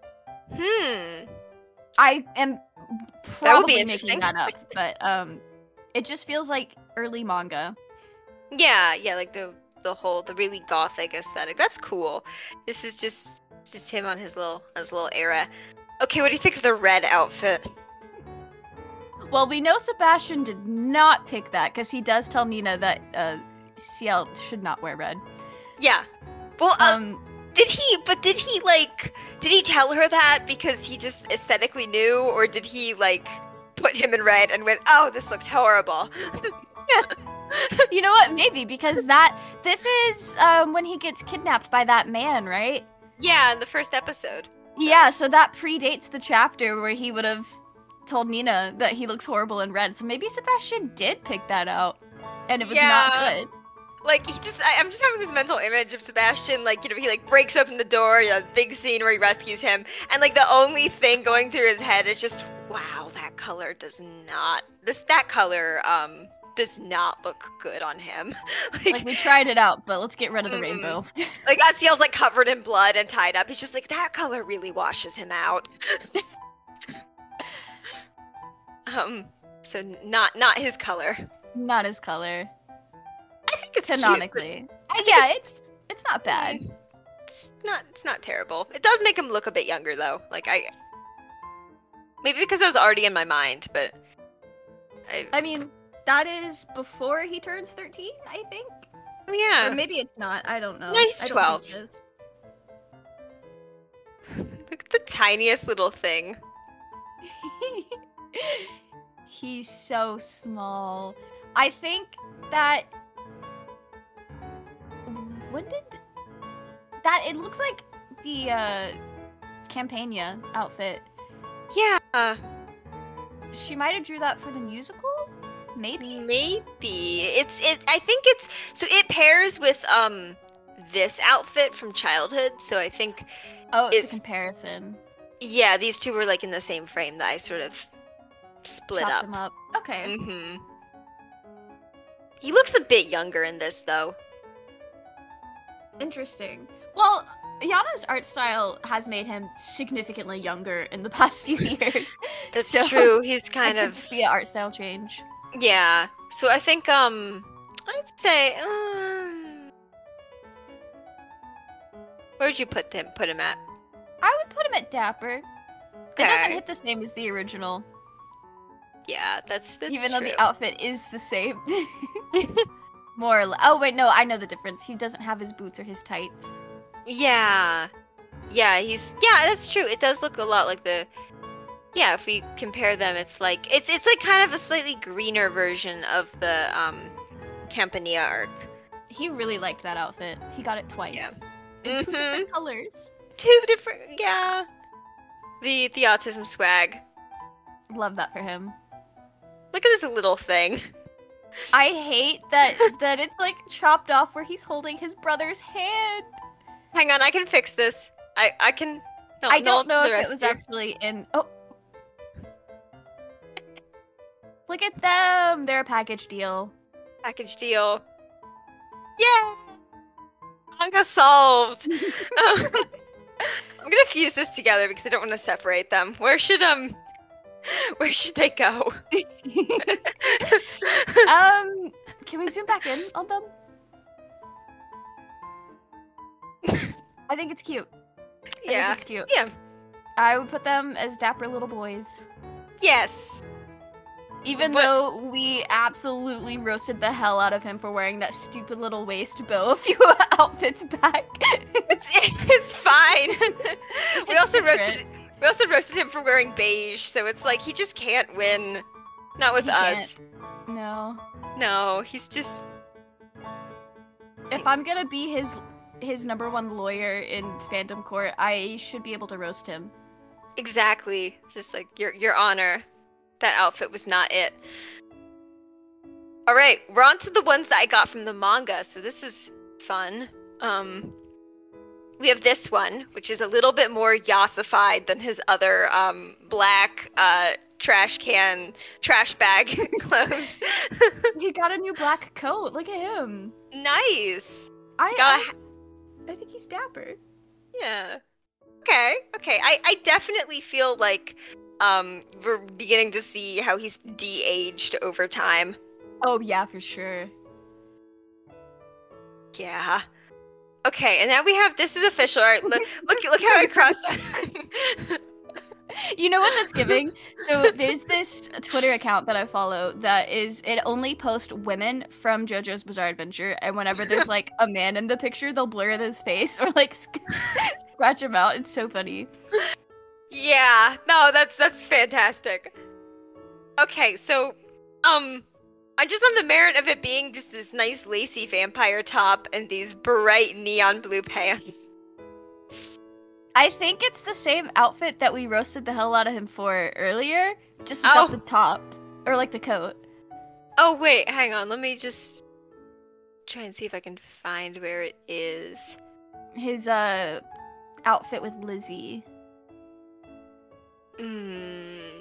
Hmm. I am probably That would be making interesting. that up, but um, it just feels like early manga. Yeah, yeah, like the the whole the really gothic aesthetic. That's cool. This is just just him on his little on his little era. Okay, what do you think of the red outfit? Well, we know Sebastian did not pick that because he does tell Nina that uh, C L should not wear red. Yeah. Well, uh, Um, did he? But did he like? Did he tell her that because he just aesthetically knew, or did he like put him in red and went, "Oh, this looks horrible"? you know what? Maybe because that this is um, when he gets kidnapped by that man, right? Yeah, in the first episode. Yeah, so that predates the chapter where he would have told Nina that he looks horrible in red. So maybe Sebastian did pick that out, and it was Yeah. not good. Like he just, I, I'm just having this mental image of Sebastian, like, you know, he like breaks open the door, you know, big scene where he rescues him, and like the only thing going through his head is just, wow, that color does not, this, that color, um, does not look good on him. like, Like, we tried it out, but let's get rid of the Mm. rainbow. like Asiel's like covered in blood and tied up. He's just like, that color really washes him out. um, so not, not his color. Not his color. I think it's cute, but- Canonically. Uh, yeah, it's it's not bad. It's not it's not terrible. It does make him look a bit younger though. Like I maybe because I was already in my mind, but I I mean, that is before he turns thirteen, I think. oh, yeah. Or maybe it's not. I don't know. No, he's I don't twelve. think it is. Look at the tiniest little thing. He's so small. I think that when did that it looks like the uh Campania outfit. Yeah. She might have drew that for the musical? Maybe. Maybe. It's it I think it's so it pairs with um this outfit from childhood, so I think Oh, it's, it's a comparison. yeah, these two were like in the same frame that I sort of split Chop up. them up. Okay. Mhm. He looks a bit younger in this though. Interesting. Well, Yana's art style has made him significantly younger in the past few years. That's So, true. He's It kind could of just be an art style change. yeah. So I think um I'd say um where'd you put him put him at? I would put him at Dapper. It doesn't Okay. hit the same as the original, Yeah, that's that's even true. though the outfit is the same. More or less. Oh wait, no, I know the difference. He doesn't have his boots or his tights. Yeah. Yeah, he's yeah, that's true. It does look a lot like the yeah, if we compare them, it's like it's it's like kind of a slightly greener version of the um Campania arc. He really liked that outfit. He got it twice. Yeah. In two Mhm. different colors. Two different yeah. The the autism swag. Love that for him. Look at this little thing. I hate that that it's like chopped off where he's holding his brother's hand. Hang on, I can fix this. I I can no, I don't no, know the if it was rescue. actually in. Oh, look at them! They're a package deal. Package deal. Yeah! Manga solved! I'm gonna fuse this together because I don't want to separate them. Where should, um... Where should they go? um, can we zoom back in on them? I think it's cute. I Yeah. think it's cute. Yeah. I would put them as dapper little boys. Yes. Even But- though we absolutely roasted the hell out of him for wearing that stupid little waist bow a few outfits back. It's, it's fine. we It's also different. roasted... We also roasted him for wearing beige, so it's like he just can't win. Not with He us. No. No, he's just... If I'm gonna be his his number one lawyer in Phantom Court, I should be able to roast him. Exactly. Just like, your your honor. That outfit was not it. Alright, we're on to the ones that I got from the manga, so this is fun. Um, we have this one, which is a little bit more yassified than his other um, black uh, trash can, trash bag clothes. He got a new black coat. Look at him. Nice! I Got I, I think he's dapper. Yeah. Okay, okay. I, I definitely feel like um, we're beginning to see how he's de-aged over time. Oh yeah, for sure. Yeah. Okay, and now we have this is official art. Look, look, look how I crossed. You know what that's giving? So there's this Twitter account that I follow that is it only posts women from JoJo's Bizarre Adventure, and whenever there's like a man in the picture, they'll blur his face or like sc- scratch him out. It's so funny. Yeah, no, that's that's fantastic. Okay, so, um, I just on the merit of it being just this nice lacy vampire top and these bright neon blue pants. I think it's the same outfit that we roasted the hell out of him for earlier, just without Oh. the top or like the coat. Oh wait, hang on. Let me just try and see if I can find where it is. His uh outfit with Lizzie. Hmm.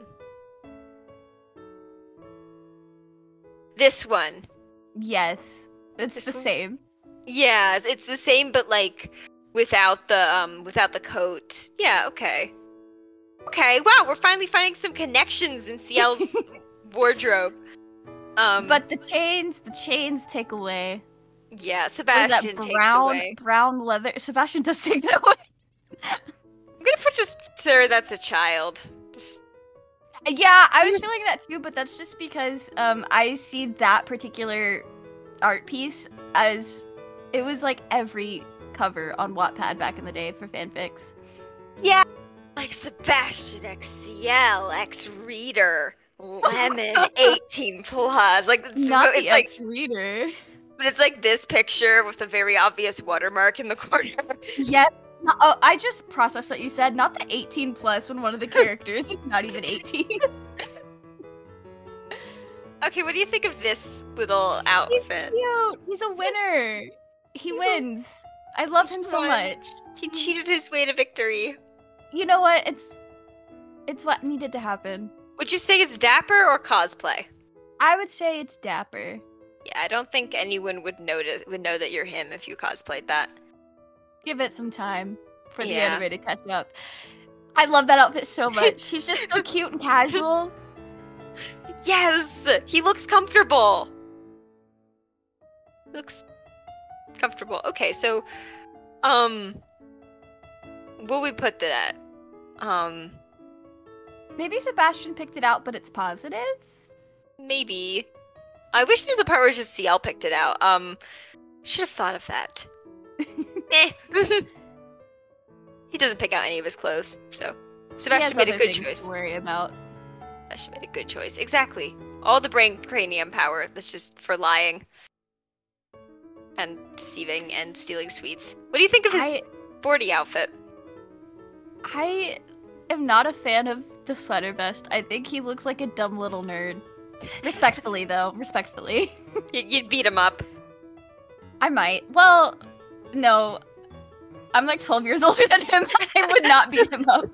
This one. Yes, it's This the one? same. Yeah, it's- it's the same, but like without the um without the coat. Yeah. Okay. Okay. Wow, we're finally finding some connections in C L's wardrobe. Um, But the chains, the chains take away. yeah, What is Sebastian that takes brown away. brown leather? Sebastian does take that away. I'm gonna put just sir. That's a child. Just Yeah, I was feeling that too, but that's just because um I see that particular art piece as it was like every cover on Wattpad back in the day for fanfics. yeah, like Sebastian X C L X Reader Lemon eighteen plus. Like it's, Not it's the like, ex-reader. but it's like this picture with a very obvious watermark in the corner. Yes. No, oh, I just processed what you said. Not the eighteen plus when one of the characters is not even eighteen. Okay, what do you think of this little He's outfit? cute. He's a winner. He He's a- wins. I love him so won. much. He cheated his way to victory. You know what? It's it's what needed to happen. Would you say it's dapper or cosplay? I would say it's dapper. Yeah, I don't think anyone would notice would know that you're him if you cosplayed that. Give it some time for the Yeah. anime to catch up. I love that outfit so much. He's just so cute and casual. Yes! He looks comfortable! Looks comfortable. Okay, so, um, what we put that at? Um, Maybe Sebastian picked it out, but it's positive? maybe. I wish there was a part where just C I E L picked it out. Um, should have thought of that. Eh. He doesn't pick out any of his clothes, so Sebastian He has made a other good things choice. to worry about. Sebastian made a good choice. Exactly. All the brain cranium power that's just for lying and deceiving and stealing sweets. What do you think of his I, sporty outfit? I am not a fan of the sweater vest. I think he looks like a dumb little nerd. Respectfully, though. Respectfully. Y- You'd beat him up. I might. Well, no. I'm like twelve years older than him. I would not beat him up.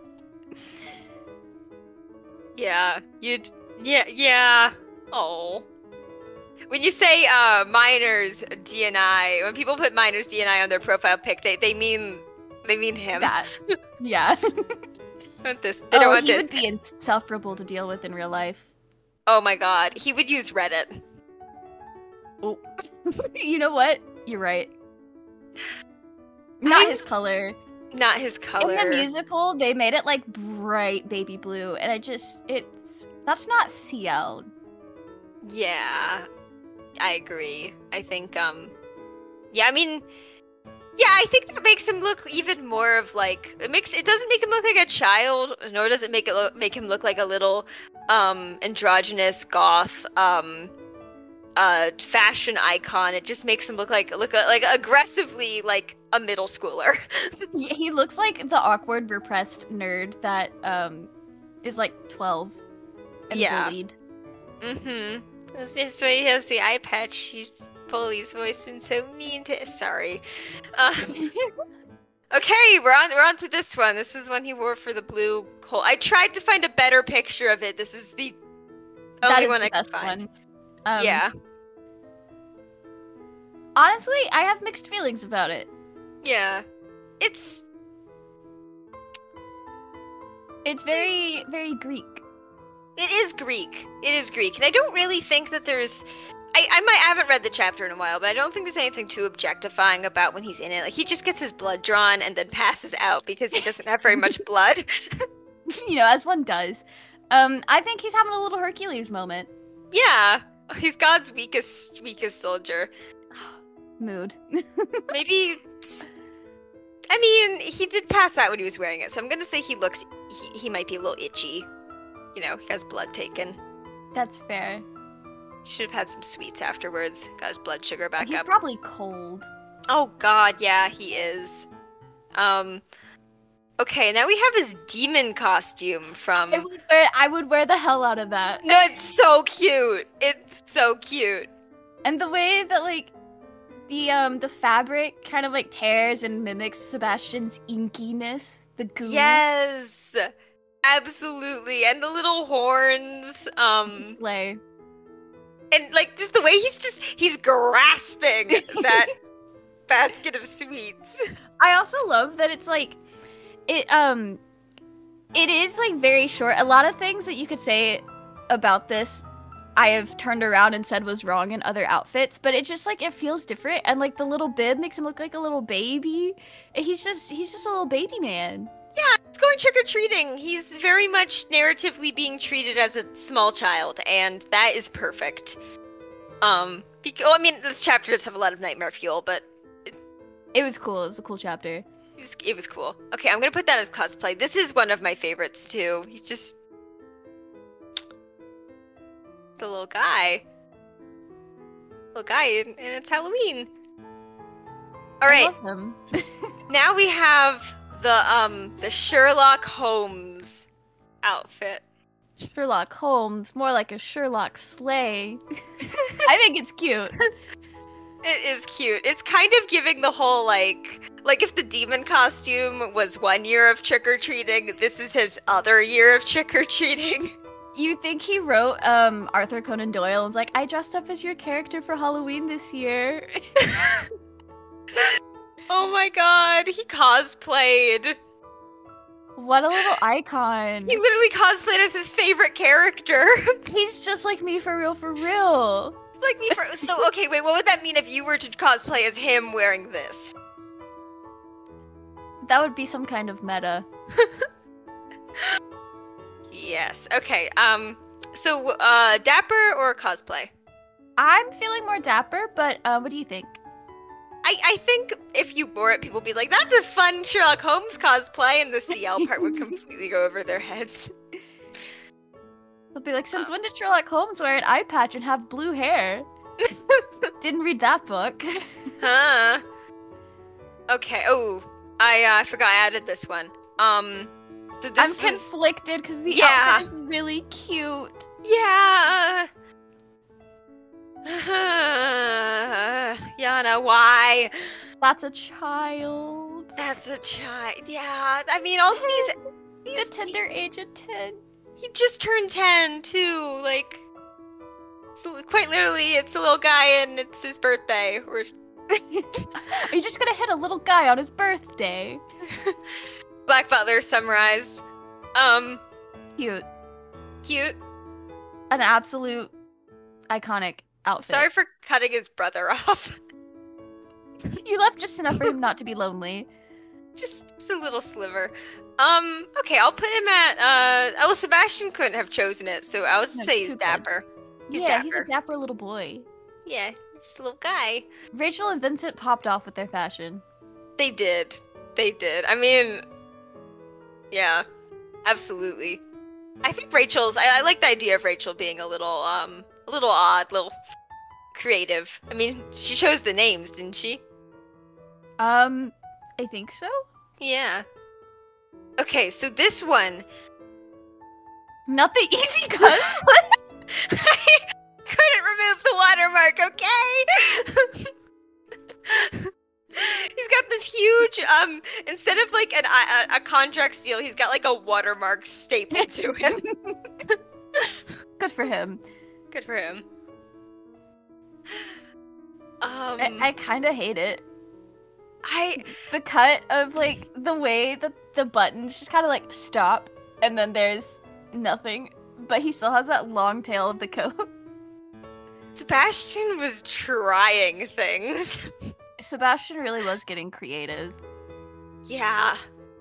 Yeah, you'd. Yeah, yeah. Oh. When you say uh, minors D and I, when people put minors D and I on their profile pic, they they mean they mean him. That. Yeah. Want this? They don't Oh, want he this. would be insufferable to deal with in real life. Oh my god, he would use Reddit. Oh. You know what? You're right. Not I'm- his color. Not his color. In the musical, they made it like bright baby blue, and I just it's that's not C I E L. Yeah, I agree. I think, um, yeah, I mean, yeah, I think that makes him look even more of like it makes it doesn't make him look like a child, nor does it make it look, make him look like a little um androgynous goth um uh fashion icon. It just makes him look like look like aggressively like a middle schooler. He he looks like the awkward, repressed nerd that um is like twelve and Yeah. bullied. Mm-hmm. That's just why he has the eye patch. He's Bully's always been so mean to. Sorry. Uh, okay, we're on. We're on to this one. This is the one he wore for the blue hole. I tried to find a better picture of it. This is the That only is one the I could best find. one. Um, yeah, Honestly, I have mixed feelings about it. yeah. It's It's very, very Greek. it is Greek. It is Greek, and I don't really think that there's. I, I might I haven't read the chapter in a while, but I don't think there's anything too objectifying about when he's in it. Like he just gets his blood drawn and then passes out because he doesn't have very much blood. You know, as one does. Um, I think he's having a little Hercules moment. Yeah, he's God's weakest weakest soldier. Mood. Maybe. It's... I mean, he did pass out when he was wearing it, so I'm gonna say he looks. He he might be a little itchy. You know, he has blood taken. That's fair. Should have had some sweets afterwards. Got his blood sugar back He's up. probably cold. Oh God, yeah, he is. Um. Okay, now we have his demon costume from. I would wear, I would wear the hell out of that. No, it's so cute. It's so cute. And the way that like the um the fabric kind of like tears and mimics Sebastian's inkiness, the goo. Yes, absolutely. And the little horns. Um. Slay. And like just the way he's just he's grasping that basket of sweets. I also love that it's like it um it is like very short. A lot of things that you could say about this I have turned around and said was wrong in other outfits, but it just like it feels different, and like the little bib makes him look like a little baby. And he's just he's just a little baby man. Yeah, he's going trick or treating. He's very much narratively being treated as a small child, and that is perfect. Um, because, well, I mean, this chapter does have a lot of nightmare fuel, but It was cool. It was a cool chapter. it was it was cool. Okay, I'm gonna put that as cosplay. This is one of my favorites too. He's just the little guy, little guy, and, and it's Halloween. All I right. love him. Now we have the um the Sherlock Holmes outfit. Sherlock Holmes, more like a Sherlock sleigh. I think it's cute. It is cute. It's kind of giving the whole, like, like if the demon costume was one year of trick-or-treating, this is his other year of trick-or-treating. You think he wrote um Arthur Conan Doyle and was like, I dressed up as your character for Halloween this year. Oh my god, he cosplayed. What a little icon. He literally cosplayed as his favorite character. He's just like me for real, for real. It's like me for- So, okay, wait, what would that mean if you were to cosplay as him wearing this? That would be some kind of meta. Yes, okay, um, so, uh, dapper or cosplay? I'm feeling more dapper, but uh, what do you think? I, I think if you wore it, people would be like, that's a fun Sherlock Holmes cosplay, and the C L part would completely go over their heads. They'll be like, since when did Sherlock Holmes wear an eye patch and have blue hair? Didn't read that book. Huh. Okay, oh, I, uh, I forgot I added this one. Um, so this I'm was... conflicted because the Yeah. outfit is really cute. Yeah! Yana, why? That's a child. That's a child. Yeah, I mean, all these... The these tender age of ten. He just turned ten, too. Like, so quite literally, it's a little guy and it's his birthday. Or... Are you just gonna hit a little guy on his birthday? Black Butler summarized. Um, Cute. cute. An absolute iconic outfit. Sorry for cutting his brother off. You left just enough for him not to be lonely. Just, just a little sliver. Um, okay, I'll put him at, uh, oh, Sebastian couldn't have chosen it, so I would just No, say too he's good. dapper. He's yeah, dapper. he's a dapper little boy. Yeah, he's a little guy. Rachel and Vincent popped off with their fashion. They did. They did. I mean, yeah, absolutely. I think Rachel's, I, I like the idea of Rachel being a little, um, a little odd, little creative. I mean, she chose the names, didn't she? Um, I think so? Yeah. Okay, so this one, Not the easy cosplay. I couldn't remove the watermark, okay? He's got this huge, um, instead of like an, a, a contract seal, he's got like a watermark stapled to him. Good for him. Good for him. Um, I, I kind of hate it. I, The cut of like the way the the buttons just kind of like stop, and then there's nothing, but he still has that long tail of the coat. Sebastian was trying things. Sebastian really was getting creative. Yeah.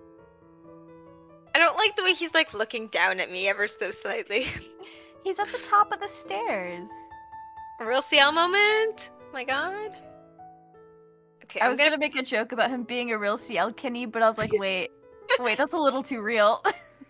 I don't like the way he's like looking down at me ever so slightly. He's at the top of the stairs. A real C L moment? My god. Okay, I I'm was gonna... gonna make a joke about him being a real C L Kinney, but I was like, wait, wait, that's a little too real.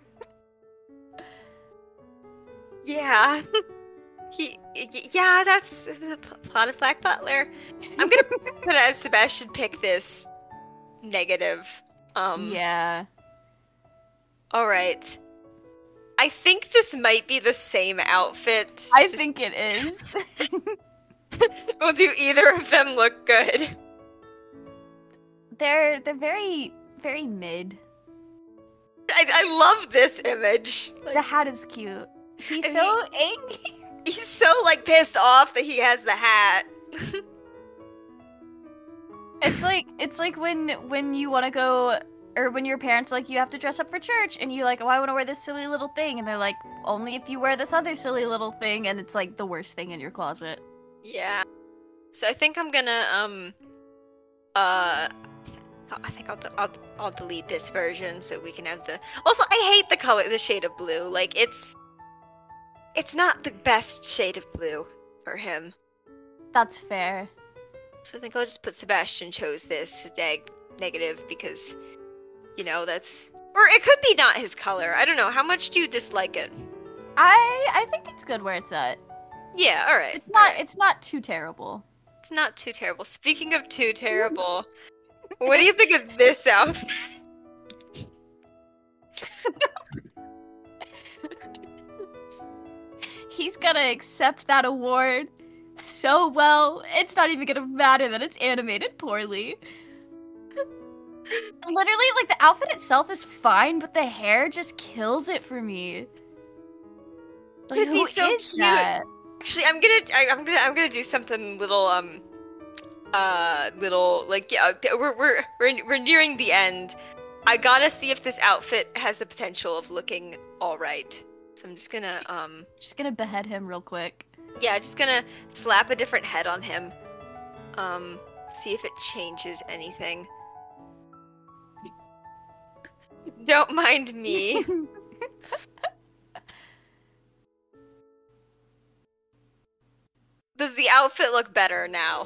Yeah. He, y- yeah, that's the pl- plot of Black Butler. I'm gonna put it as Sebastian pick this negative. Um, Yeah. Alright. I think this might be the same outfit. I Just- think it is. Will do either of them look good? they're they're very very mid. I, I love this image. Like, The hat is cute. He's And so angry. he's so like pissed off that he has the hat. It's like it's like when when you want to go, or when your parents are like, you have to dress up for church, and you like, oh, I want to wear this silly little thing, and they're like, only if you wear this other silly little thing, and it's like the worst thing in your closet. Yeah. So I think I'm gonna um uh I think I'll I'll I'll delete this version so we can have the. Also, I hate the color, the shade of blue. Like it's it's not the best shade of blue for him. That's fair. So I think I'll just put Sebastian chose this neg- negative because you know that's, or it could be not his color. I don't know. How much do you dislike it? I I think it's good where it's at. Yeah. All right. It's not all right. it's not too terrible. It's not too terrible. Speaking of too terrible, what do you think of this outfit? just gonna accept that award so well. It's not even gonna matter that it's animated poorly. Literally, like, the outfit itself is fine, but the hair just kills it for me. Like, It'd be who so is cute. that? Actually, I'm gonna, I, I'm gonna, I'm gonna do something little, um, uh, little, like, yeah, we're, we're, we're, we're nearing the end. I gotta see if this outfit has the potential of looking alright. So I'm just gonna, um... Just gonna behead him real quick. Yeah, just gonna slap a different head on him. Um, see if it changes anything. Don't mind me. Does the outfit look better now?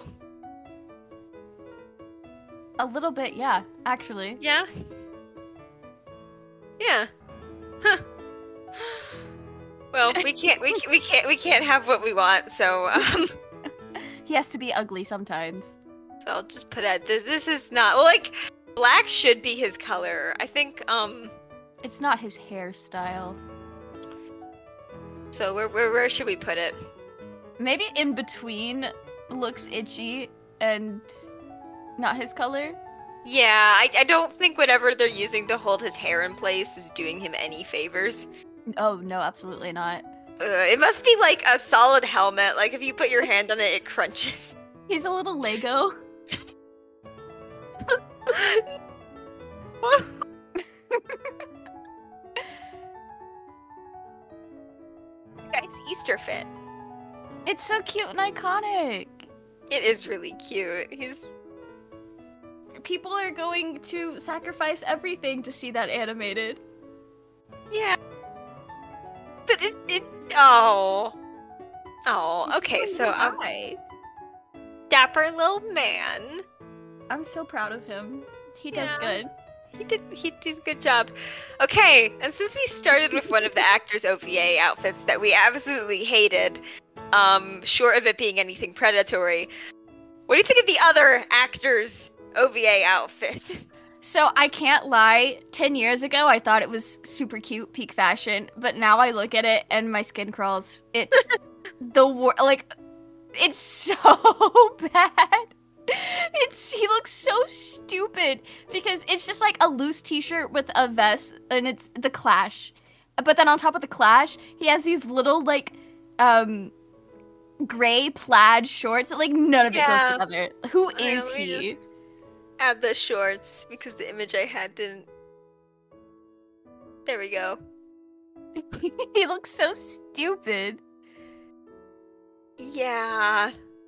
A little bit, yeah, actually. Yeah? Yeah. Huh. Well, we can't we we can't we can't have what we want, so um He has to be ugly sometimes. so I'll just put it this this is not well like black should be his color. I think um It's not his hairstyle. so where where where should we put it? Maybe in between looks itchy and not his color. Yeah, I I don't think whatever they're using to hold his hair in place is doing him any favors. Oh, no, absolutely not. Uh, it must be like a solid helmet. Like if you put your hand on it, it crunches. He's a little Lego. Guy's Easter fit. It's so cute and iconic. It is really cute. He's People are going to sacrifice everything to see that animated. yeah. But it it oh oh okay. So um, Hi. dapper little man. I'm so proud of him. He does Yeah. good. He did he did a good job. Okay, and since we started with one of the actors' O V A outfits that we absolutely hated, um, short of it being anything predatory, what do you think of the other actors' O V A outfit? So I can't lie, ten years ago I thought it was super cute, peak fashion, but now I look at it and my skin crawls. It's the wor- like, it's so bad. It's he looks so stupid because it's just like a loose t-shirt with a vest and it's the Clash. But then on top of the Clash, he has these little like um gray plaid shorts. Like none of it Yeah. goes together. Who Okay, is let me he? just add the shorts because the image I had didn't. There we go. He looks so stupid. Yeah.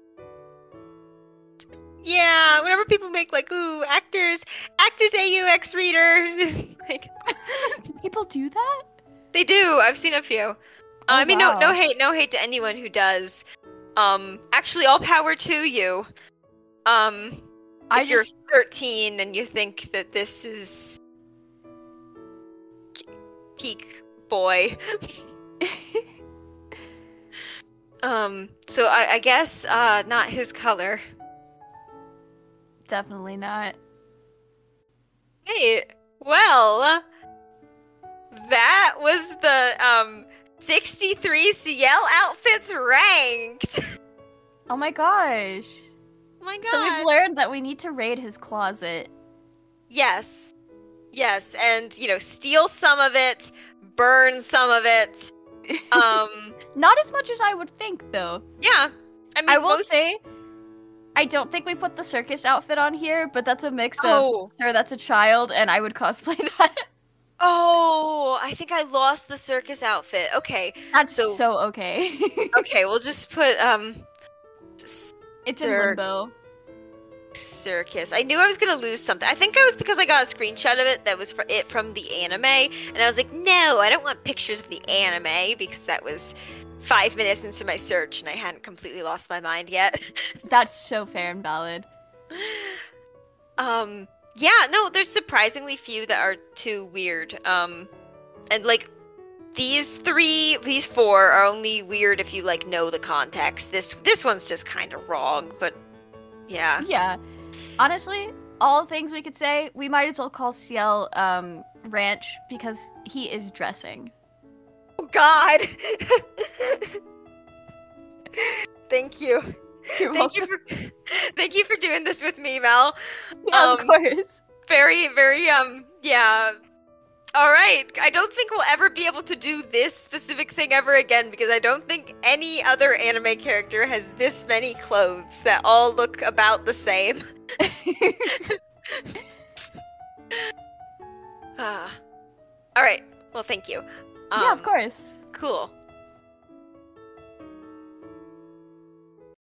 Yeah, whenever people make like, ooh, actors, actors A U X reader, like, People do that? they do. I've seen a few. Uh, I mean, wow. no, no hate, no hate to anyone who does. Um, actually, all power to you. Um, if I you're just thirteen and you think that this is peak boy. um, so I, I guess uh, not his color. definitely not. Hey, well, that was the um sixty-three C I E L outfits ranked. Oh my gosh. Oh my god. So we've learned that we need to raid his closet. Yes. Yes, and you know, steal some of it, burn some of it. Um Not as much as I would think, though. yeah. I mean I will most- say, I don't think we put the circus outfit on here, but that's a mix Oh. of, sir, that's a child, and I would cosplay that. Oh, I think I lost the circus outfit. Okay. That's So- so, okay. Okay, we'll just put um s- It's in Sir- limbo. circus. I knew I was gonna lose something. I think it was because I got a screenshot of it that was for it from the anime, and I was like, no, I don't want pictures of the anime because that was five minutes into my search and I hadn't completely lost my mind yet. That's so fair and valid. um, yeah, no, there's surprisingly few that are too weird. Um, and like these three, these four are only weird if you like know the context. This this one's just kind of wrong, but yeah. Yeah. Honestly, all the things we could say, we might as well call C I E L um, Ranch because he is dressing. Oh God. Thank you. You're Thank welcome. you for thank you for doing this with me, Mel. Yeah, of Um, course. Very, very um yeah. All right. I don't think we'll ever be able to do this specific thing ever again because I don't think any other anime character has this many clothes that all look about the same. Ah. All right. Well, thank you. Um, yeah, of course. Cool.